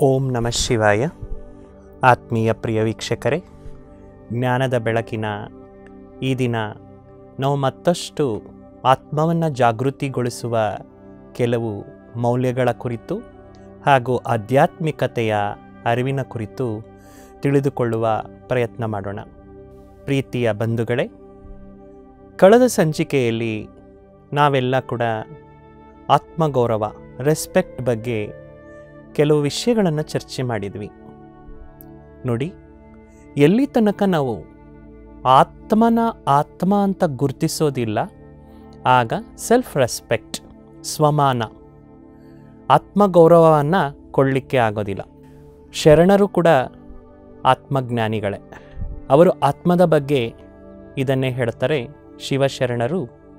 ಓಂ ನಮಃ ಶಿವಾಯ. ಆತ್ಮೀಯ ಪ್ರಿಯ ವೀಕ್ಷಕರೇ, ಜ್ಞಾನದ ಬೆಳಕಿನ ಈ ದಿನ ನಾವು ಮತ್ತಷ್ಟು ಆತ್ಮವನ್ನು ಜಾಗೃತಿಗೊಳಿಸುವ ಕೆಲವು ಮೌಲ್ಯಗಳ ಕುರಿತು ಹಾಗೂ ಆಧ್ಯಾತ್ಮಿಕತೆಯ ಅರಿವಿನ ಕುರಿತು ತಿಳಿದುಕೊಳ್ಳುವ ಪ್ರಯತ್ನ ಮಾಡೋಣ. ಪ್ರೀತಿಯ ಬಂಧುಗಳೇ, ಕಳೆದ ಸಂಚಿಕೆಯಲ್ಲಿ ನಾವೆಲ್ಲ ಕೂಡ ಆತ್ಮಗೌರವ, ರೆಸ್ಪೆಕ್ಟ್ ಬಗ್ಗೆ ಕೆಲವು ವಿಷಯಗಳನ್ನು ಚರ್ಚೆ ಮಾಡಿದ್ವಿ. ನೋಡಿ, ಎಲ್ಲಿ ತನಕ ನಾವು ಆತ್ಮ ಅಂತ ಗುರುತಿಸೋದಿಲ್ಲ, ಆಗ ಸೆಲ್ಫ್ ರೆಸ್ಪೆಕ್ಟ್, ಸ್ವಮಾನ, ಆತ್ಮಗೌರವವನ್ನು ಕೊಡಲಿಕ್ಕೆ ಆಗೋದಿಲ್ಲ. ಶರಣರು ಕೂಡ ಆತ್ಮಜ್ಞಾನಿಗಳೇ. ಅವರು ಆತ್ಮದ ಬಗ್ಗೆ ಇದನ್ನೇ ಹೇಳ್ತಾರೆ. ಶಿವಶರಣರು,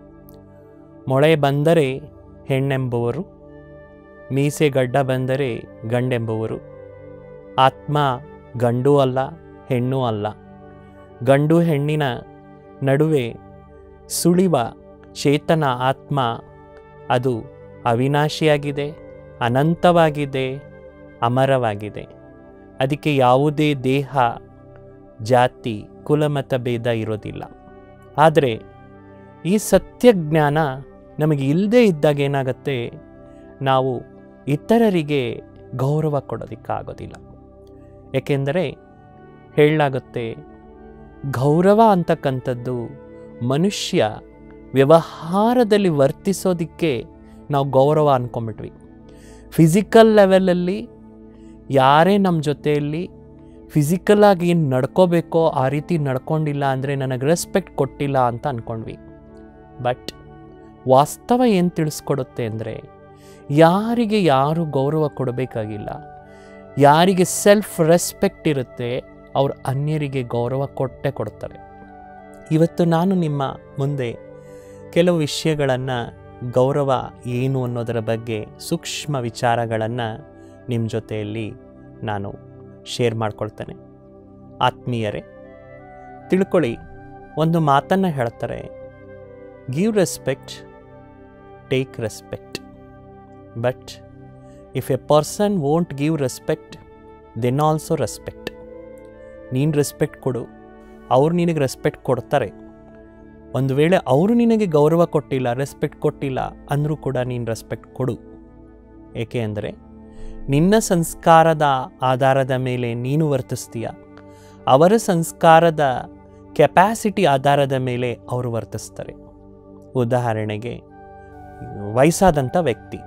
ಮೊಳೆ ಬಂದರೆ ಹೆಣ್ಣೆಂಬುವರು, ಮೀಸೆಗಡ್ಡ ಬಂದರೆ ಗಂಡೆಂಬುವರು. ಆತ್ಮ ಗಂಡು ಅಲ್ಲ, ಹೆಣ್ಣು ಅಲ್ಲ. ಗಂಡು ಹೆಣ್ಣಿನ ನಡುವೆ ಸುಳಿವ ಚೇತನ ಆತ್ಮ, ಅದು ಅವಿನಾಶಿಯಾಗಿದೆ, ಅನಂತವಾಗಿದೆ, ಅಮರವಾಗಿದೆ. ಅದಕ್ಕೆ ಯಾವುದೇ ದೇಹ, ಜಾತಿ, ಕುಲಮತ ಭೇದ ಇರೋದಿಲ್ಲ. ಆದರೆ ಈ ಸತ್ಯಜ್ಞಾನ ನಮಗೆ ಇಲ್ಲದೇ ಇದ್ದಾಗ ಏನಾಗುತ್ತೆ, ನಾವು ಇತರರಿಗೆ ಗೌರವ ಕೊಡೋದಕ್ಕಾಗೋದಿಲ್ಲ. ಏಕೆಂದರೆ ಹೇಳಲಾಗುತ್ತೆ, ಗೌರವ ಅಂತಕ್ಕಂಥದ್ದು ಮನುಷ್ಯ ವ್ಯವಹಾರದಲ್ಲಿ ವರ್ತಿಸೋದಕ್ಕೆ ನಾವು ಗೌರವ ಅಂದ್ಕೊಂಬಿಟ್ವಿ. ಫಿಸಿಕಲ್ ಲೆವೆಲಲ್ಲಿ ಯಾರೇ ನಮ್ಮ ಜೊತೆಯಲ್ಲಿ ಫಿಸಿಕಲಾಗಿ ಏನು ನಡ್ಕೋಬೇಕೋ ಆ ರೀತಿ ನಡ್ಕೊಂಡಿಲ್ಲ ಅಂದರೆ ನನಗೆ ರೆಸ್ಪೆಕ್ಟ್ ಕೊಟ್ಟಿಲ್ಲ ಅಂತ ಅಂದ್ಕೊಂಡ್ವಿ. ಬಟ್ ವಾಸ್ತವ ಏನು ತಿಳಿಸ್ಕೊಡುತ್ತೆ ಅಂದರೆ, ಯಾರಿಗೆ ಯಾರು ಗೌರವ ಕೊಡಬೇಕಾಗಿಲ್ಲ. ಯಾರಿಗೆ ಸೆಲ್ಫ್ ರೆಸ್ಪೆಕ್ಟ್ ಇರುತ್ತೆ ಅವರು ಅನ್ಯರಿಗೆ ಗೌರವ ಕೊಟ್ಟೇ ಕೊಡ್ತಾರೆ. ಇವತ್ತು ನಾನು ನಿಮ್ಮ ಮುಂದೆ ಕೆಲವು ವಿಷಯಗಳನ್ನು, ಗೌರವ ಏನು ಅನ್ನೋದರ ಬಗ್ಗೆ ಸೂಕ್ಷ್ಮ ವಿಚಾರಗಳನ್ನು ನಿಮ್ಮ ಜೊತೆಯಲ್ಲಿ ನಾನು ಶೇರ್ ಮಾಡ್ಕೊಳ್ತೇನೆ. ಆತ್ಮೀಯರೇ, ತಿಳ್ಕೊಳ್ಳಿ, ಒಂದು ಮಾತನ್ನು ಹೇಳ್ತಾರೆ, give respect, take respect. But if a person won't give respect, then also respect. ನೀನು ರೆಸ್ಪೆಕ್ಟ್ ಕೊಡು, ಅವ್ರು ನಿನಗೆ ರೆಸ್ಪೆಕ್ಟ್ ಕೊಡ್ತಾರೆ. ಒಂದು ವೇಳೆ ಅವರು ನಿನಗೆ ಗೌರವ ಕೊಟ್ಟಿಲ್ಲ, ರೆಸ್ಪೆಕ್ಟ್ ಕೊಟ್ಟಿಲ್ಲ ಅಂದರೂ ಕೂಡ ನೀನು ರೆಸ್ಪೆಕ್ಟ್ ಕೊಡು. ಏಕೆ ಅಂದರೆ ನಿನ್ನ ಸಂಸ್ಕಾರದ ಆಧಾರದ ಮೇಲೆ ನೀನು ವರ್ತಿಸ್ತೀಯ, ಅವರ ಸಂಸ್ಕಾರದ ಕೆಪ್ಯಾಸಿಟಿ ಆಧಾರದ ಮೇಲೆ ಅವರು ವರ್ತಿಸ್ತಾರೆ. ಉದಾಹರಣೆಗೆ, ವಯಸ್ಸಾದಂಥ ವ್ಯಕ್ತಿ,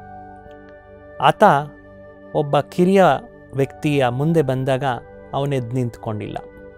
ಆತ ಒಬ್ಬ ಕಿರಿಯ ವ್ಯಕ್ತಿಯ ಮುಂದೆ ಬಂದಾಗ ಅವನೆದ್ದು ನಿಂತ್ಕೊಂಡಿಲ್ಲ.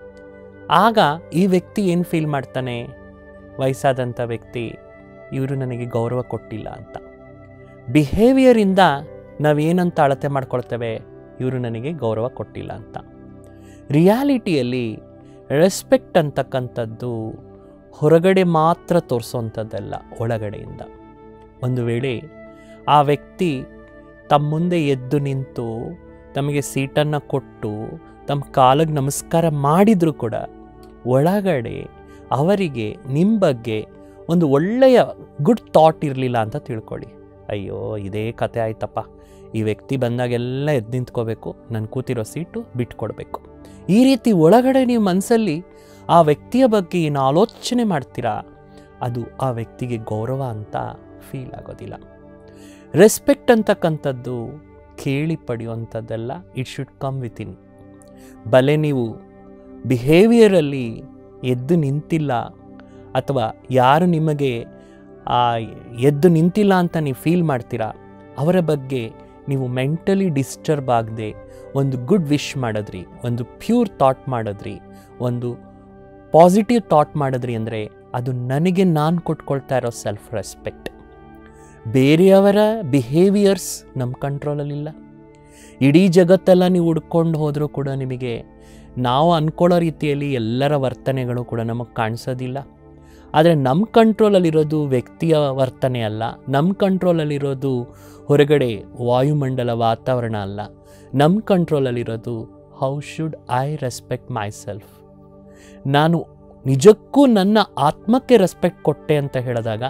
ಆಗ ಈ ವ್ಯಕ್ತಿ ಏನು ಫೀಲ್ ಮಾಡ್ತಾನೆ, ವಯಸ್ಸಾದಂಥ ವ್ಯಕ್ತಿ ಇವರು ನನಗೆ ಗೌರವ ಕೊಟ್ಟಿಲ್ಲ ಅಂತ. ಬಿಹೇವಿಯರಿಂದ ನಾವೇನಂತ ಅಳತೆ ಮಾಡ್ಕೊಳ್ತೇವೆ, ಇವರು ನನಗೆ ಗೌರವ ಕೊಟ್ಟಿಲ್ಲ ಅಂತ. ರಿಯಾಲಿಟಿಯಲ್ಲಿ ರೆಸ್ಪೆಕ್ಟ್ ಅಂತಕ್ಕಂಥದ್ದು ಹೊರಗಡೆ ಮಾತ್ರ ತೋರಿಸೋವಂಥದ್ದಲ್ಲ, ಒಳಗಡೆಯಿಂದ. ಒಂದು ವೇಳೆ ಆ ವ್ಯಕ್ತಿ ತಮ್ಮ ಮುಂದೆ ಎದ್ದು ನಿಂತು ತಮಗೆ ಸೀಟನ್ನು ಕೊಟ್ಟು ತಮ್ಮ ಕಾಲಿಗೆ ನಮಸ್ಕಾರ ಮಾಡಿದರೂ ಕೂಡ ಒಳಗಡೆ ಅವರಿಗೆ ನಿಮ್ಮ ಬಗ್ಗೆ ಒಂದು ಒಳ್ಳೆಯ ಗುಡ್ ಥಾಟ್ ಇರಲಿಲ್ಲ ಅಂತ ತಿಳ್ಕೊಳ್ಳಿ. ಅಯ್ಯೋ, ಇದೇ ಕತೆ ಆಯ್ತಪ್ಪ, ಈ ವ್ಯಕ್ತಿ ಬಂದಾಗೆಲ್ಲ ಎದ್ದು ನಿಂತ್ಕೋಬೇಕು, ನಾನು ಕೂತಿರೋ ಸೀಟು ಬಿಟ್ಕೊಡ್ಬೇಕು. ಈ ರೀತಿ ಒಳಗಡೆ ನೀವು ಮನಸ್ಸಲ್ಲಿ ಆ ವ್ಯಕ್ತಿಯ ಬಗ್ಗೆ ಏನು ಆಲೋಚನೆ ಮಾಡ್ತೀರಾ, ಅದು ಆ ವ್ಯಕ್ತಿಗೆ ಗೌರವ ಅಂತ ಫೀಲ್ ಆಗೋದಿಲ್ಲ. ರೆಸ್ಪೆಕ್ಟ್ ಅಂತಕ್ಕಂಥದ್ದು ಕೇಳಿ ಪಡೆಯುವಂಥದ್ದಲ್ಲ, ಇಟ್ ಶುಡ್ ಕಮ್ ವಿತಿನ್. ಬಲೆ ನೀವು ಬಿಹೇವಿಯರಲ್ಲಿ ಎದ್ದು ನಿಂತಿಲ್ಲ, ಅಥವಾ ಯಾರು ನಿಮಗೆ ಎದ್ದು ನಿಂತಿಲ್ಲ ಅಂತ ನೀವು ಫೀಲ್ ಮಾಡ್ತೀರಾ, ಅವರ ಬಗ್ಗೆ ನೀವು ಮೆಂಟಲಿ ಡಿಸ್ಟರ್ಬ್ ಆಗದೆ ಒಂದು ಗುಡ್ ವಿಶ್ ಮಾಡಿದ್ರಿ, ಒಂದು ಪ್ಯೂರ್ ಥಾಟ್ ಮಾಡಿದ್ರಿ, ಒಂದು ಪಾಸಿಟಿವ್ ಥಾಟ್ ಮಾಡಿದ್ರಿ ಅಂದರೆ ಅದು ನನಗೆ ನಾನು ಕೊಟ್ಕೊಳ್ತಾ ಇರೋ ಸೆಲ್ಫ್ ರೆಸ್ಪೆಕ್ಟ್. ಬೇರೆಯವರ ಬಿಹೇವಿಯರ್ಸ್ ನಮ್ಮ ಕಂಟ್ರೋಲಲ್ಲಿಲ್ಲ. ಇಡೀ ಜಗತ್ತೆಲ್ಲ ನೀವು ಹುಡ್ಕೊಂಡು ಹೋದರೂ ಕೂಡ ನಿಮಗೆ ನಾವು ಅಂದ್ಕೊಳ್ಳೋ ರೀತಿಯಲ್ಲಿ ಎಲ್ಲರ ವರ್ತನೆಗಳು ಕೂಡ ನಮಗೆ ಕಾಣಿಸೋದಿಲ್ಲ. ಆದರೆ ನಮ್ಮ ಕಂಟ್ರೋಲಲ್ಲಿರೋದು ವ್ಯಕ್ತಿಯ ವರ್ತನೆ ಅಲ್ಲ, ನಮ್ಮ ಕಂಟ್ರೋಲಲ್ಲಿರೋದು ಹೊರಗಡೆ ವಾಯುಮಂಡಲ ವಾತಾವರಣ ಅಲ್ಲ. ನಮ್ಮ ಕಂಟ್ರೋಲಲ್ಲಿರೋದು how should I respect myself. ನಾನು ನಿಜಕ್ಕೂ ನನ್ನ ಆತ್ಮಕ್ಕೆ ರೆಸ್ಪೆಕ್ಟ್ ಕೊಟ್ಟೆ ಅಂತ ಹೇಳಿದಾಗ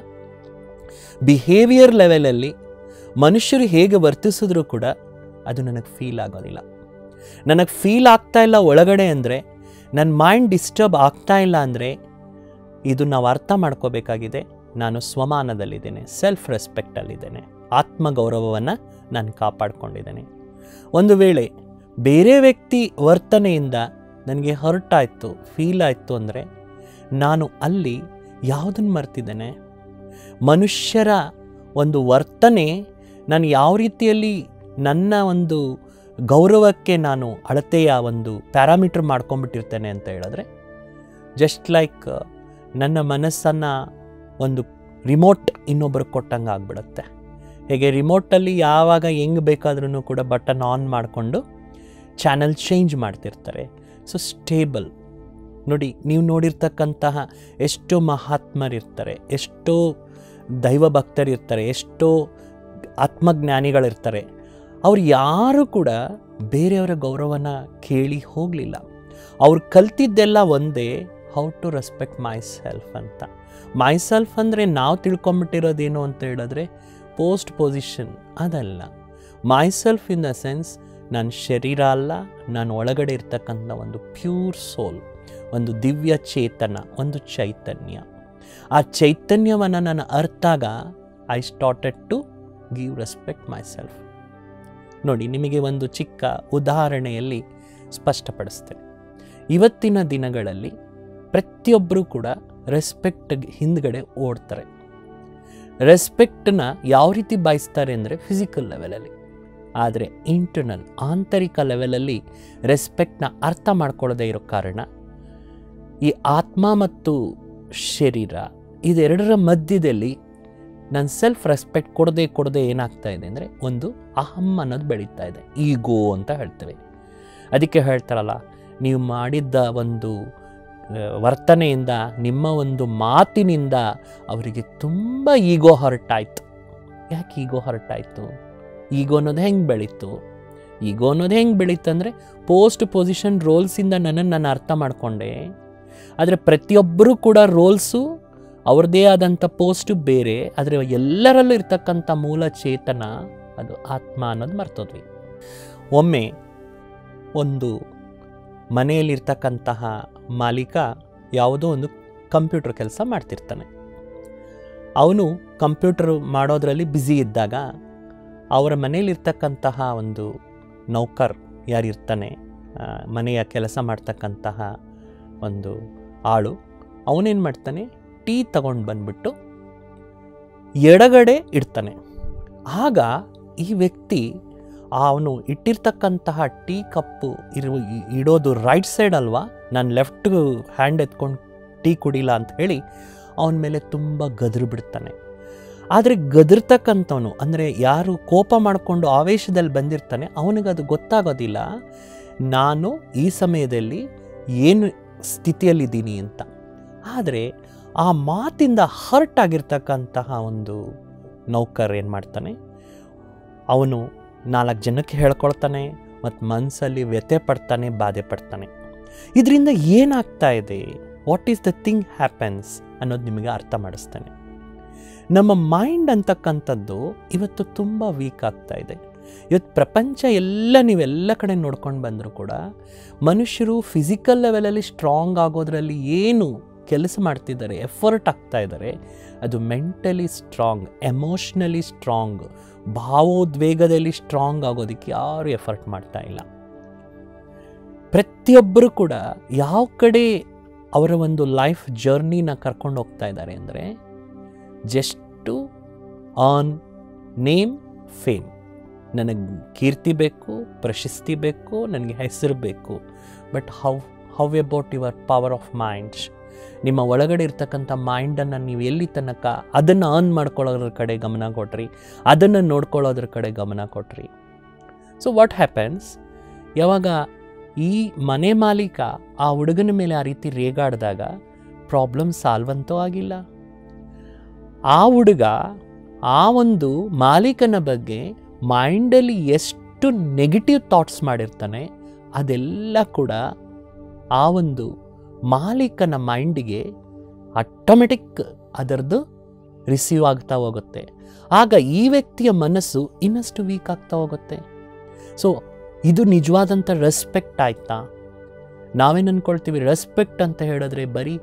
ಬಿಹೇವಿಯರ್ ಲೆವೆಲಲ್ಲಿ ಮನುಷ್ಯರು ಹೇಗೆ ವರ್ತಿಸಿದ್ರೂ ಕೂಡ ಅದು ನನಗೆ ಫೀಲ್ ಆಗೋದಿಲ್ಲ. ನನಗೆ ಫೀಲ್ ಆಗ್ತಾ ಇಲ್ಲ ಒಳಗಡೆ ಅಂದರೆ, ನನ್ನ ಮೈಂಡ್ ಡಿಸ್ಟರ್ಬ್ ಆಗ್ತಾ ಇಲ್ಲ ಅಂದರೆ, ಇದು ನಾವು ಅರ್ಥ ಮಾಡ್ಕೋಬೇಕಾಗಿದೆ, ನಾನು ಸ್ವಮಾನದಲ್ಲಿದ್ದೇನೆ, ಸೆಲ್ಫ್ ರೆಸ್ಪೆಕ್ಟಲ್ಲಿದ್ದೇನೆ, ಆತ್ಮಗೌರವವನ್ನು ನಾನು ಕಾಪಾಡ್ಕೊಂಡಿದ್ದೇನೆ. ಒಂದು ವೇಳೆ ಬೇರೆ ವ್ಯಕ್ತಿ ವರ್ತನೆಯಿಂದ ನನಗೆ ಹರ್ಟ್ ಆಯಿತು, ಫೀಲ್ ಆಯಿತು ಅಂದರೆ, ನಾನು ಅಲ್ಲಿ ಯಾವುದನ್ನು ಮರ್ತಿದ್ದೇನೆ? ಮನುಷ್ಯರ ಒಂದು ವರ್ತನೆ ನಾನು ಯಾವ ರೀತಿಯಲ್ಲಿ ನನ್ನ ಒಂದು ಗೌರವಕ್ಕೆ ನಾನು ಅಳತೆಯ ಒಂದು ಪ್ಯಾರಾಮೀಟರ್ ಮಾಡ್ಕೊಂಡ್ಬಿಟ್ಟಿರ್ತೇನೆ ಅಂತ ಹೇಳಿದ್ರೆ, ಜಸ್ಟ್ ಲೈಕ್ ನನ್ನ ಮನಸ್ಸನ್ನು ಒಂದು ರಿಮೋಟ್ ಇನ್ನೊಬ್ಬರಿಗೆ ಕೊಟ್ಟಂಗೆ ಆಗ್ಬಿಡುತ್ತೆ. ಹೇಗೆ ರಿಮೋಟಲ್ಲಿ ಯಾವಾಗ ಹೆಂಗೆ ಬೇಕಾದ್ರೂ ಕೂಡ ಬಟನ್ ಆನ್ ಮಾಡಿಕೊಂಡು ಚಾನಲ್ ಚೇಂಜ್ ಮಾಡ್ತಿರ್ತಾರೆ. So stable. ನೋಡಿ, ನೀವು ನೋಡಿರ್ತಕ್ಕಂತಹ ಎಷ್ಟೋ ಮಹಾತ್ಮರಿರ್ತಾರೆ, ಎಷ್ಟೋ ದೈವ ಭಕ್ತರಿರ್ತಾರೆ, ಎಷ್ಟೋ ಆತ್ಮಜ್ಞಾನಿಗಳಿರ್ತಾರೆ. ಅವ್ರು ಯಾರೂ ಕೂಡ ಬೇರೆಯವರ ಗೌರವನ ಕೇಳಿ ಹೋಗಲಿಲ್ಲ. ಅವ್ರು ಕಲ್ತಿದ್ದೆಲ್ಲ ಒಂದೇ, how to respect myself ಅಂತ. ಮೈ ಸೆಲ್ಫ್ ಅಂದರೆ ನಾವು ತಿಳ್ಕೊಂಬಿಟ್ಟಿರೋದೇನು ಅಂತ ಹೇಳಿದ್ರೆ ಪೋಸ್ಟ್ ಪೊಸಿಷನ್, ಅದಲ್ಲ. Myself in the sense ನನ್ನ ಶರೀರ ಅಲ್ಲ, ನಾನು ಒಳಗಡೆ ಇರ್ತಕ್ಕಂಥ ಒಂದು ಪ್ಯೂರ್ ಸೋಲ್, ಒಂದು ದಿವ್ಯ ಚೇತನ, ಒಂದು ಚೈತನ್ಯ. ಆ ಚೈತನ್ಯವನ್ನು ನಾನು ಅರ್ಥಾಗ I started to give respect myself. ನೋಡಿ, ನಿಮಗೆ ಒಂದು ಚಿಕ್ಕ ಉದಾಹರಣೆಯಲ್ಲಿ ಸ್ಪಷ್ಟಪಡಿಸ್ತೇನೆ. ಇವತ್ತಿನ ದಿನಗಳಲ್ಲಿ ಪ್ರತಿಯೊಬ್ಬರೂ ಕೂಡ ರೆಸ್ಪೆಕ್ಟ್ ಹಿಂದ್ಗಡೆ ಓಡ್ತಾರೆ. ರೆಸ್ಪೆಕ್ಟನ್ನ ಯಾವ ರೀತಿ ಬಯಸ್ತಾರೆ ಅಂದರೆ ಫಿಸಿಕಲ್ ಲೆವೆಲಲ್ಲಿ, ಆದರೆ ಇಂಟರ್ನಲ್, ಆಂತರಿಕ ಲೆವೆಲಲ್ಲಿ ರೆಸ್ಪೆಕ್ಟ್ನ ಅರ್ಥ ಮಾಡ್ಕೊಳ್ಳೋದೇ ಇರೋ ಕಾರಣ ಈ ಆತ್ಮ ಮತ್ತು ಶರೀರ ಇದೆರಡರ ಮಧ್ಯದಲ್ಲಿ ನನ್ನ ಸೆಲ್ಫ್ ರೆಸ್ಪೆಕ್ಟ್ ಕೊಡದೆ ಏನಾಗ್ತಾ ಇದೆ ಅಂದರೆ ಒಂದು ಅಹಂ ಅನ್ನೋದು ಬೆಳೀತಾ ಇದೆ, ಈಗೋ ಅಂತ ಹೇಳ್ತೇವೆ. ಅದಕ್ಕೆ ಹೇಳ್ತಾರಲ್ಲ, ನೀವು ಮಾಡಿದ್ದ ಒಂದು ವರ್ತನೆಯಿಂದ, ನಿಮ್ಮ ಒಂದು ಮಾತಿನಿಂದ ಅವರಿಗೆ ತುಂಬ ಈಗೋ ಹರ್ಟ್ ಆಯಿತು. ಯಾಕೆ ಈಗೋ ಹರ್ಟ್ ಆಯಿತು? ಈಗೋ ಅನ್ನೋದು ಹೆಂಗೆ ಬೆಳೀತು? ಈಗೋ ಅನ್ನೋದು ಹೆಂಗೆ ಬೆಳೀತಂದರೆ ಪೋಸ್ಟ್ ಪೊಸಿಷನ್ ರೋಲ್ಸಿಂದ ನಾನು ಅರ್ಥ ಮಾಡಿಕೊಂಡೆ. ಆದರೆ ಪ್ರತಿಯೊಬ್ಬರೂ ಕೂಡ ರೋಲ್ಸು ಅವ್ರದ್ದೇ ಆದಂಥ ಪೋಸ್ಟು ಬೇರೆ, ಆದರೆ ಎಲ್ಲರಲ್ಲೂ ಇರ್ತಕ್ಕಂಥ ಮೂಲ ಚೇತನ ಅದು ಆತ್ಮ ಅನ್ನೋದು ಮರ್ತೋದ್ವಿ. ಒಮ್ಮೆ ಒಂದು ಮನೆಯಲ್ಲಿರ್ತಕ್ಕಂತಹ ಮಾಲೀಕ ಯಾವುದೋ ಒಂದು ಕಂಪ್ಯೂಟರ್ ಕೆಲಸ ಮಾಡ್ತಿರ್ತಾನೆ. ಅವನು ಕಂಪ್ಯೂಟರ್ ಮಾಡೋದರಲ್ಲಿ ಬ್ಯುಸಿ ಇದ್ದಾಗ ಅವರ ಮನೆಯಲ್ಲಿರ್ತಕ್ಕಂತಹ ಒಂದು ನೌಕರ್ ಯಾರಿರ್ತಾನೆ, ಮನೆಯ ಕೆಲಸ ಮಾಡ್ತಕ್ಕಂತಹ ಒಂದು ಆಳು, ಅವನೇನು ಮಾಡ್ತಾನೆ, ಟೀ ತಗೊಂಡು ಬಂದ್ಬಿಟ್ಟು ಎಡಗಡೆ ಇಡ್ತಾನೆ. ಆಗ ಈ ವ್ಯಕ್ತಿ ಅವನು ಇಟ್ಟಿರ್ತಕ್ಕಂತಹ ಟೀ ಕಪ್ಪು ಇಡೋದು ರೈಟ್ ಸೈಡ್ ಅಲ್ವಾ, ನಾನು ಲೆಫ್ಟ್ ಹ್ಯಾಂಡ್ ಎತ್ಕೊಂಡು ಟೀ ಕುಡಿಲ್ಲ ಅಂತ ಹೇಳಿ ಅವನ ಮೇಲೆ ತುಂಬ ಗದ್ರು ಬಿಡ್ತಾನೆ. ಆದರೆ ಗದರ್ತಕ್ಕಂಥವನು ಅಂದರೆ ಯಾರು ಕೋಪ ಮಾಡಿಕೊಂಡು ಆವೇಶದಲ್ಲಿ ಬಂದಿರ್ತಾನೆ ಅವನಿಗದು ಗೊತ್ತಾಗೋದಿಲ್ಲ, ನಾನು ಈ ಸಮಯದಲ್ಲಿ ಏನು ಸ್ಥಿತಿಯಲ್ಲಿದ್ದೀನಿ ಅಂತ. ಆದರೆ ಆ ಮಾತಿಂದ ಹರ್ಟ್ ಆಗಿರ್ತಕ್ಕಂತಹ ಒಂದು ನೌಕರ್ ಏನು ಮಾಡ್ತಾನೆ, ಅವನು 4 ಜನಕ್ಕೆ ಹೇಳ್ಕೊಳ್ತಾನೆ ಮತ್ತು ಮನಸ್ಸಲ್ಲಿ ವ್ಯಥೆ ಪಡ್ತಾನೆ, ಬಾಧೆ ಪಡ್ತಾನೆ. ಇದರಿಂದ ಏನಾಗ್ತಾ ಇದೆ, what is the thing happens ಅನ್ನೋದು ನಿಮಗೆ ಅರ್ಥ ಮಾಡಿಸ್ತಾನೆ. ನಮ್ಮ ಮೈಂಡ್ ಅಂತಕ್ಕಂಥದ್ದು ಇವತ್ತು ತುಂಬ ವೀಕ್ ಆಗ್ತಾ ಇದೆ. ಇವತ್ತು ಪ್ರಪಂಚ ನೀವೆಲ್ಲ ಕಡೆ ನೋಡ್ಕೊಂಡು ಬಂದರೂ ಕೂಡ ಮನುಷ್ಯರು ಫಿಸಿಕಲ್ ಲೆವೆಲಲ್ಲಿ ಸ್ಟ್ರಾಂಗ್ ಆಗೋದ್ರಲ್ಲಿ ಏನು ಕೆಲಸ ಮಾಡ್ತಿದ್ದಾರೆ, ಎಫರ್ಟ್ ಆಗ್ತಾ ಇದ್ದಾರೆ, ಅದು ಮೆಂಟಲಿ ಸ್ಟ್ರಾಂಗ್, ಎಮೋಷ್ನಲಿ ಸ್ಟ್ರಾಂಗ್, ಭಾವೋದ್ವೇಗದಲ್ಲಿ ಸ್ಟ್ರಾಂಗ್ ಆಗೋದಕ್ಕೆ ಯಾರು ಎಫರ್ಟ್ ಮಾಡ್ತಾ ಇಲ್ಲ. ಪ್ರತಿಯೊಬ್ಬರು ಕೂಡ ಯಾವ ಕಡೆ ಅವರ ಒಂದು ಲೈಫ್ ಜರ್ನಿನ ಕರ್ಕೊಂಡು ಹೋಗ್ತಾ ಇದ್ದಾರೆ ಅಂದರೆ ಜಸ್ಟು ಆನ್ ನೇಮ್, ಫೇಮ್. ನನಗೆ ಕೀರ್ತಿ ಬೇಕು, ಪ್ರಶಸ್ತಿ ಬೇಕು, ನನಗೆ ಹೆಸರು ಬೇಕು. But how about your power of minds? ನಿಮ್ಮ ಒಳಗಡೆ ಇರ್ತಕ್ಕಂಥ ಮೈಂಡನ್ನು ನೀವು ಎಲ್ಲಿ ತನಕ ಅದನ್ನು ಅರ್ನ್ ಮಾಡ್ಕೊಳ್ಳೋದ್ರ ಕಡೆ ಗಮನ ಕೊಟ್ರಿ, ಅದನ್ನು ನೋಡ್ಕೊಳ್ಳೋದ್ರ ಕಡೆ ಗಮನ ಕೊಟ್ರಿ. ಸೊ ವಾಟ್ ಹ್ಯಾಪನ್ಸ್, ಯಾವಾಗ ಈ ಮನೆ ಮಾಲೀಕ ಆ ಹುಡುಗನ ಮೇಲೆ ಆ ರೀತಿ ರೇಗಾಡಿದಾಗ ಪ್ರಾಬ್ಲಮ್ ಸಾಲ್ವ್ ಅಂತೂ ಆಗಿಲ್ಲ. ಆ ಹುಡುಗ ಆ ಒಂದು ಮಾಲೀಕನ ಬಗ್ಗೆ ಮೈಂಡಲ್ಲಿ ಎಷ್ಟು ನೆಗೆಟಿವ್ ಥಾಟ್ಸ್ ಮಾಡಿರ್ತಾನೆ, ಅದೆಲ್ಲ ಕೂಡ ಆ ಒಂದು ಮಾಲೀಕನ ಮೈಂಡಿಗೆ ಆಟೋಮೆಟಿಕ್ ಅದರದ್ದು ರಿಸೀವ್ ಆಗ್ತಾ ಹೋಗುತ್ತೆ. ಆಗ ಈ ವ್ಯಕ್ತಿಯ ಮನಸ್ಸು ಇನ್ನಷ್ಟು ವೀಕ್ ಆಗ್ತಾ ಹೋಗುತ್ತೆ. ಸೊ ಇದು ನಿಜವಾದಂಥ ರೆಸ್ಪೆಕ್ಟ್ ಆಯ್ತಾ? ನಾವೇನು ಅಂದ್ಕೊಳ್ತೀವಿ, ರೆಸ್ಪೆಕ್ಟ್ ಅಂತ ಹೇಳಿದ್ರೆ ಬರೀ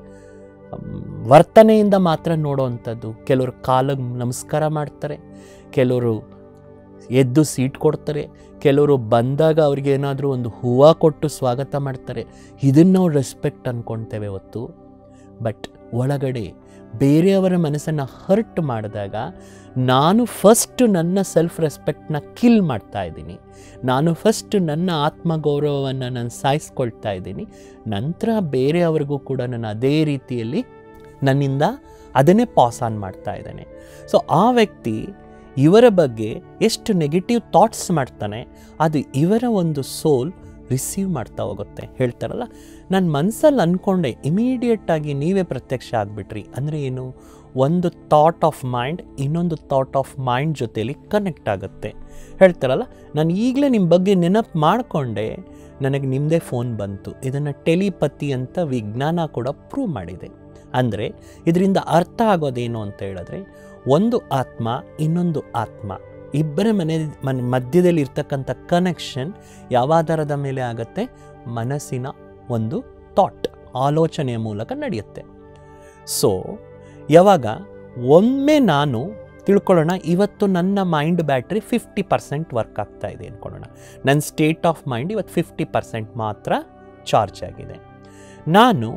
ವರ್ತನೆಯಿಂದ ಮಾತ್ರ ನೋಡೋವಂಥದ್ದು. ಕೆಲವರು ಕಾಲಿಗೆ ನಮಸ್ಕಾರ ಮಾಡ್ತಾರೆ, ಕೆಲವರು ಎದ್ದು ಸೀಟ್ ಕೊಡ್ತಾರೆ, ಕೆಲವರು ಬಂದಾಗ ಅವ್ರಿಗೇನಾದರೂ ಒಂದು ಹೂವು ಕೊಟ್ಟು ಸ್ವಾಗತ ಮಾಡ್ತಾರೆ. ಇದನ್ನು ನಾವು ರೆಸ್ಪೆಕ್ಟ್ ಅಂದ್ಕೊಳ್ತೇವೆ ಹೊತ್ತು. ಬಟ್ ಒಳಗಡೆ ಬೇರೆಯವರ ಮನಸ್ಸನ್ನು ಹರ್ಟ್ ಮಾಡಿದಾಗ ನಾನು ಫಸ್ಟ್ ನನ್ನ ಸೆಲ್ಫ್ ರೆಸ್ಪೆಕ್ಟ್ನ ಕಿಲ್ ಮಾಡ್ತಾ ಇದ್ದೀನಿ, ನಾನು ಫಸ್ಟ್ ನನ್ನ ಆತ್ಮಗೌರವವನ್ನು ನಾನು ಸಾಯಿಸ್ಕೊಳ್ತಾ ಇದ್ದೀನಿ. ನಂತರ ಬೇರೆಯವ್ರಿಗೂ ಕೂಡ ನಾನು ಅದೇ ರೀತಿಯಲ್ಲಿ ನನ್ನಿಂದ ಅದನ್ನೇ ಪಾಸ್ ಆನ್ ಮಾಡ್ತಾ ಇದ್ದೇನೆ. ಸೊ ಆ ವ್ಯಕ್ತಿ ಇವರ ಬಗ್ಗೆ ಎಷ್ಟು ನೆಗೆಟಿವ್ ಥಾಟ್ಸ್ ಮಾಡ್ತಾನೆ, ಅದು ಇವರ ಒಂದು ಸೋಲ್ ರಿಸೀವ್ ಮಾಡ್ತಾ ಹೋಗುತ್ತೆ. ಹೇಳ್ತಾರಲ್ಲ, ನನ್ನ ಮನಸ್ಸಲ್ಲಿ ಅಂದ್ಕೊಂಡೆ ಇಮಿಡಿಯೇಟಾಗಿ ನೀವೇ ಪ್ರತ್ಯಕ್ಷ ಆಗಿಬಿಟ್ರಿ. ಅಂದರೆ ಏನು, ಒಂದು ಥಾಟ್ ಆಫ್ ಮೈಂಡ್ ಇನ್ನೊಂದು ಥಾಟ್ ಆಫ್ ಮೈಂಡ್ ಜೊತೆಯಲ್ಲಿ ಕನೆಕ್ಟ್ ಆಗುತ್ತೆ. ಹೇಳ್ತಾರಲ್ಲ, ನಾನು ಈಗಲೇ ನಿಮ್ಮ ಬಗ್ಗೆ ನೆನಪು ಮಾಡಿಕೊಂಡೆ, ನನಗೆ ನಿಮ್ಮದೇ ಫೋನ್ ಬಂತು. ಇದನ್ನು ಟೆಲಿಪತಿ ಅಂತ ವಿಜ್ಞಾನ ಕೂಡ ಪ್ರೂವ್ ಮಾಡಿದೆ. ಅಂದರೆ ಇದರಿಂದ ಅರ್ಥ ಆಗೋದೇನು ಅಂತ ಹೇಳಿದ್ರೆ, ಒಂದು ಆತ್ಮ ಇನ್ನೊಂದು ಆತ್ಮ ಇಬ್ಬರ ಮಧ್ಯದಲ್ಲಿ ಇರ್ತಕ್ಕಂಥ ಕನೆಕ್ಷನ್ ಯಾವ ಆಧಾರದ ಮೇಲೆ ಆಗುತ್ತೆ? ಮನಸ್ಸಿನ ಒಂದು ಥಾಟ್, ಆಲೋಚನೆಯ ಮೂಲಕ ನಡೆಯುತ್ತೆ. ಸೊ ಯಾವಾಗ ಒಮ್ಮೆ ನಾನು ತಿಳ್ಕೊಳ್ಳೋಣ, ಇವತ್ತು ನನ್ನ ಮೈಂಡ್ ಬ್ಯಾಟ್ರಿ 50% ವರ್ಕ್ ಆಗ್ತಾ ಇದೆ ಅಂದ್ಕೊಳ್ಳೋಣ. ನನ್ನ ಸ್ಟೇಟ್ ಆಫ್ ಮೈಂಡ್ ಇವತ್ತು 50% ಮಾತ್ರ ಚಾರ್ಜ್ ಆಗಿದೆ. ನಾನು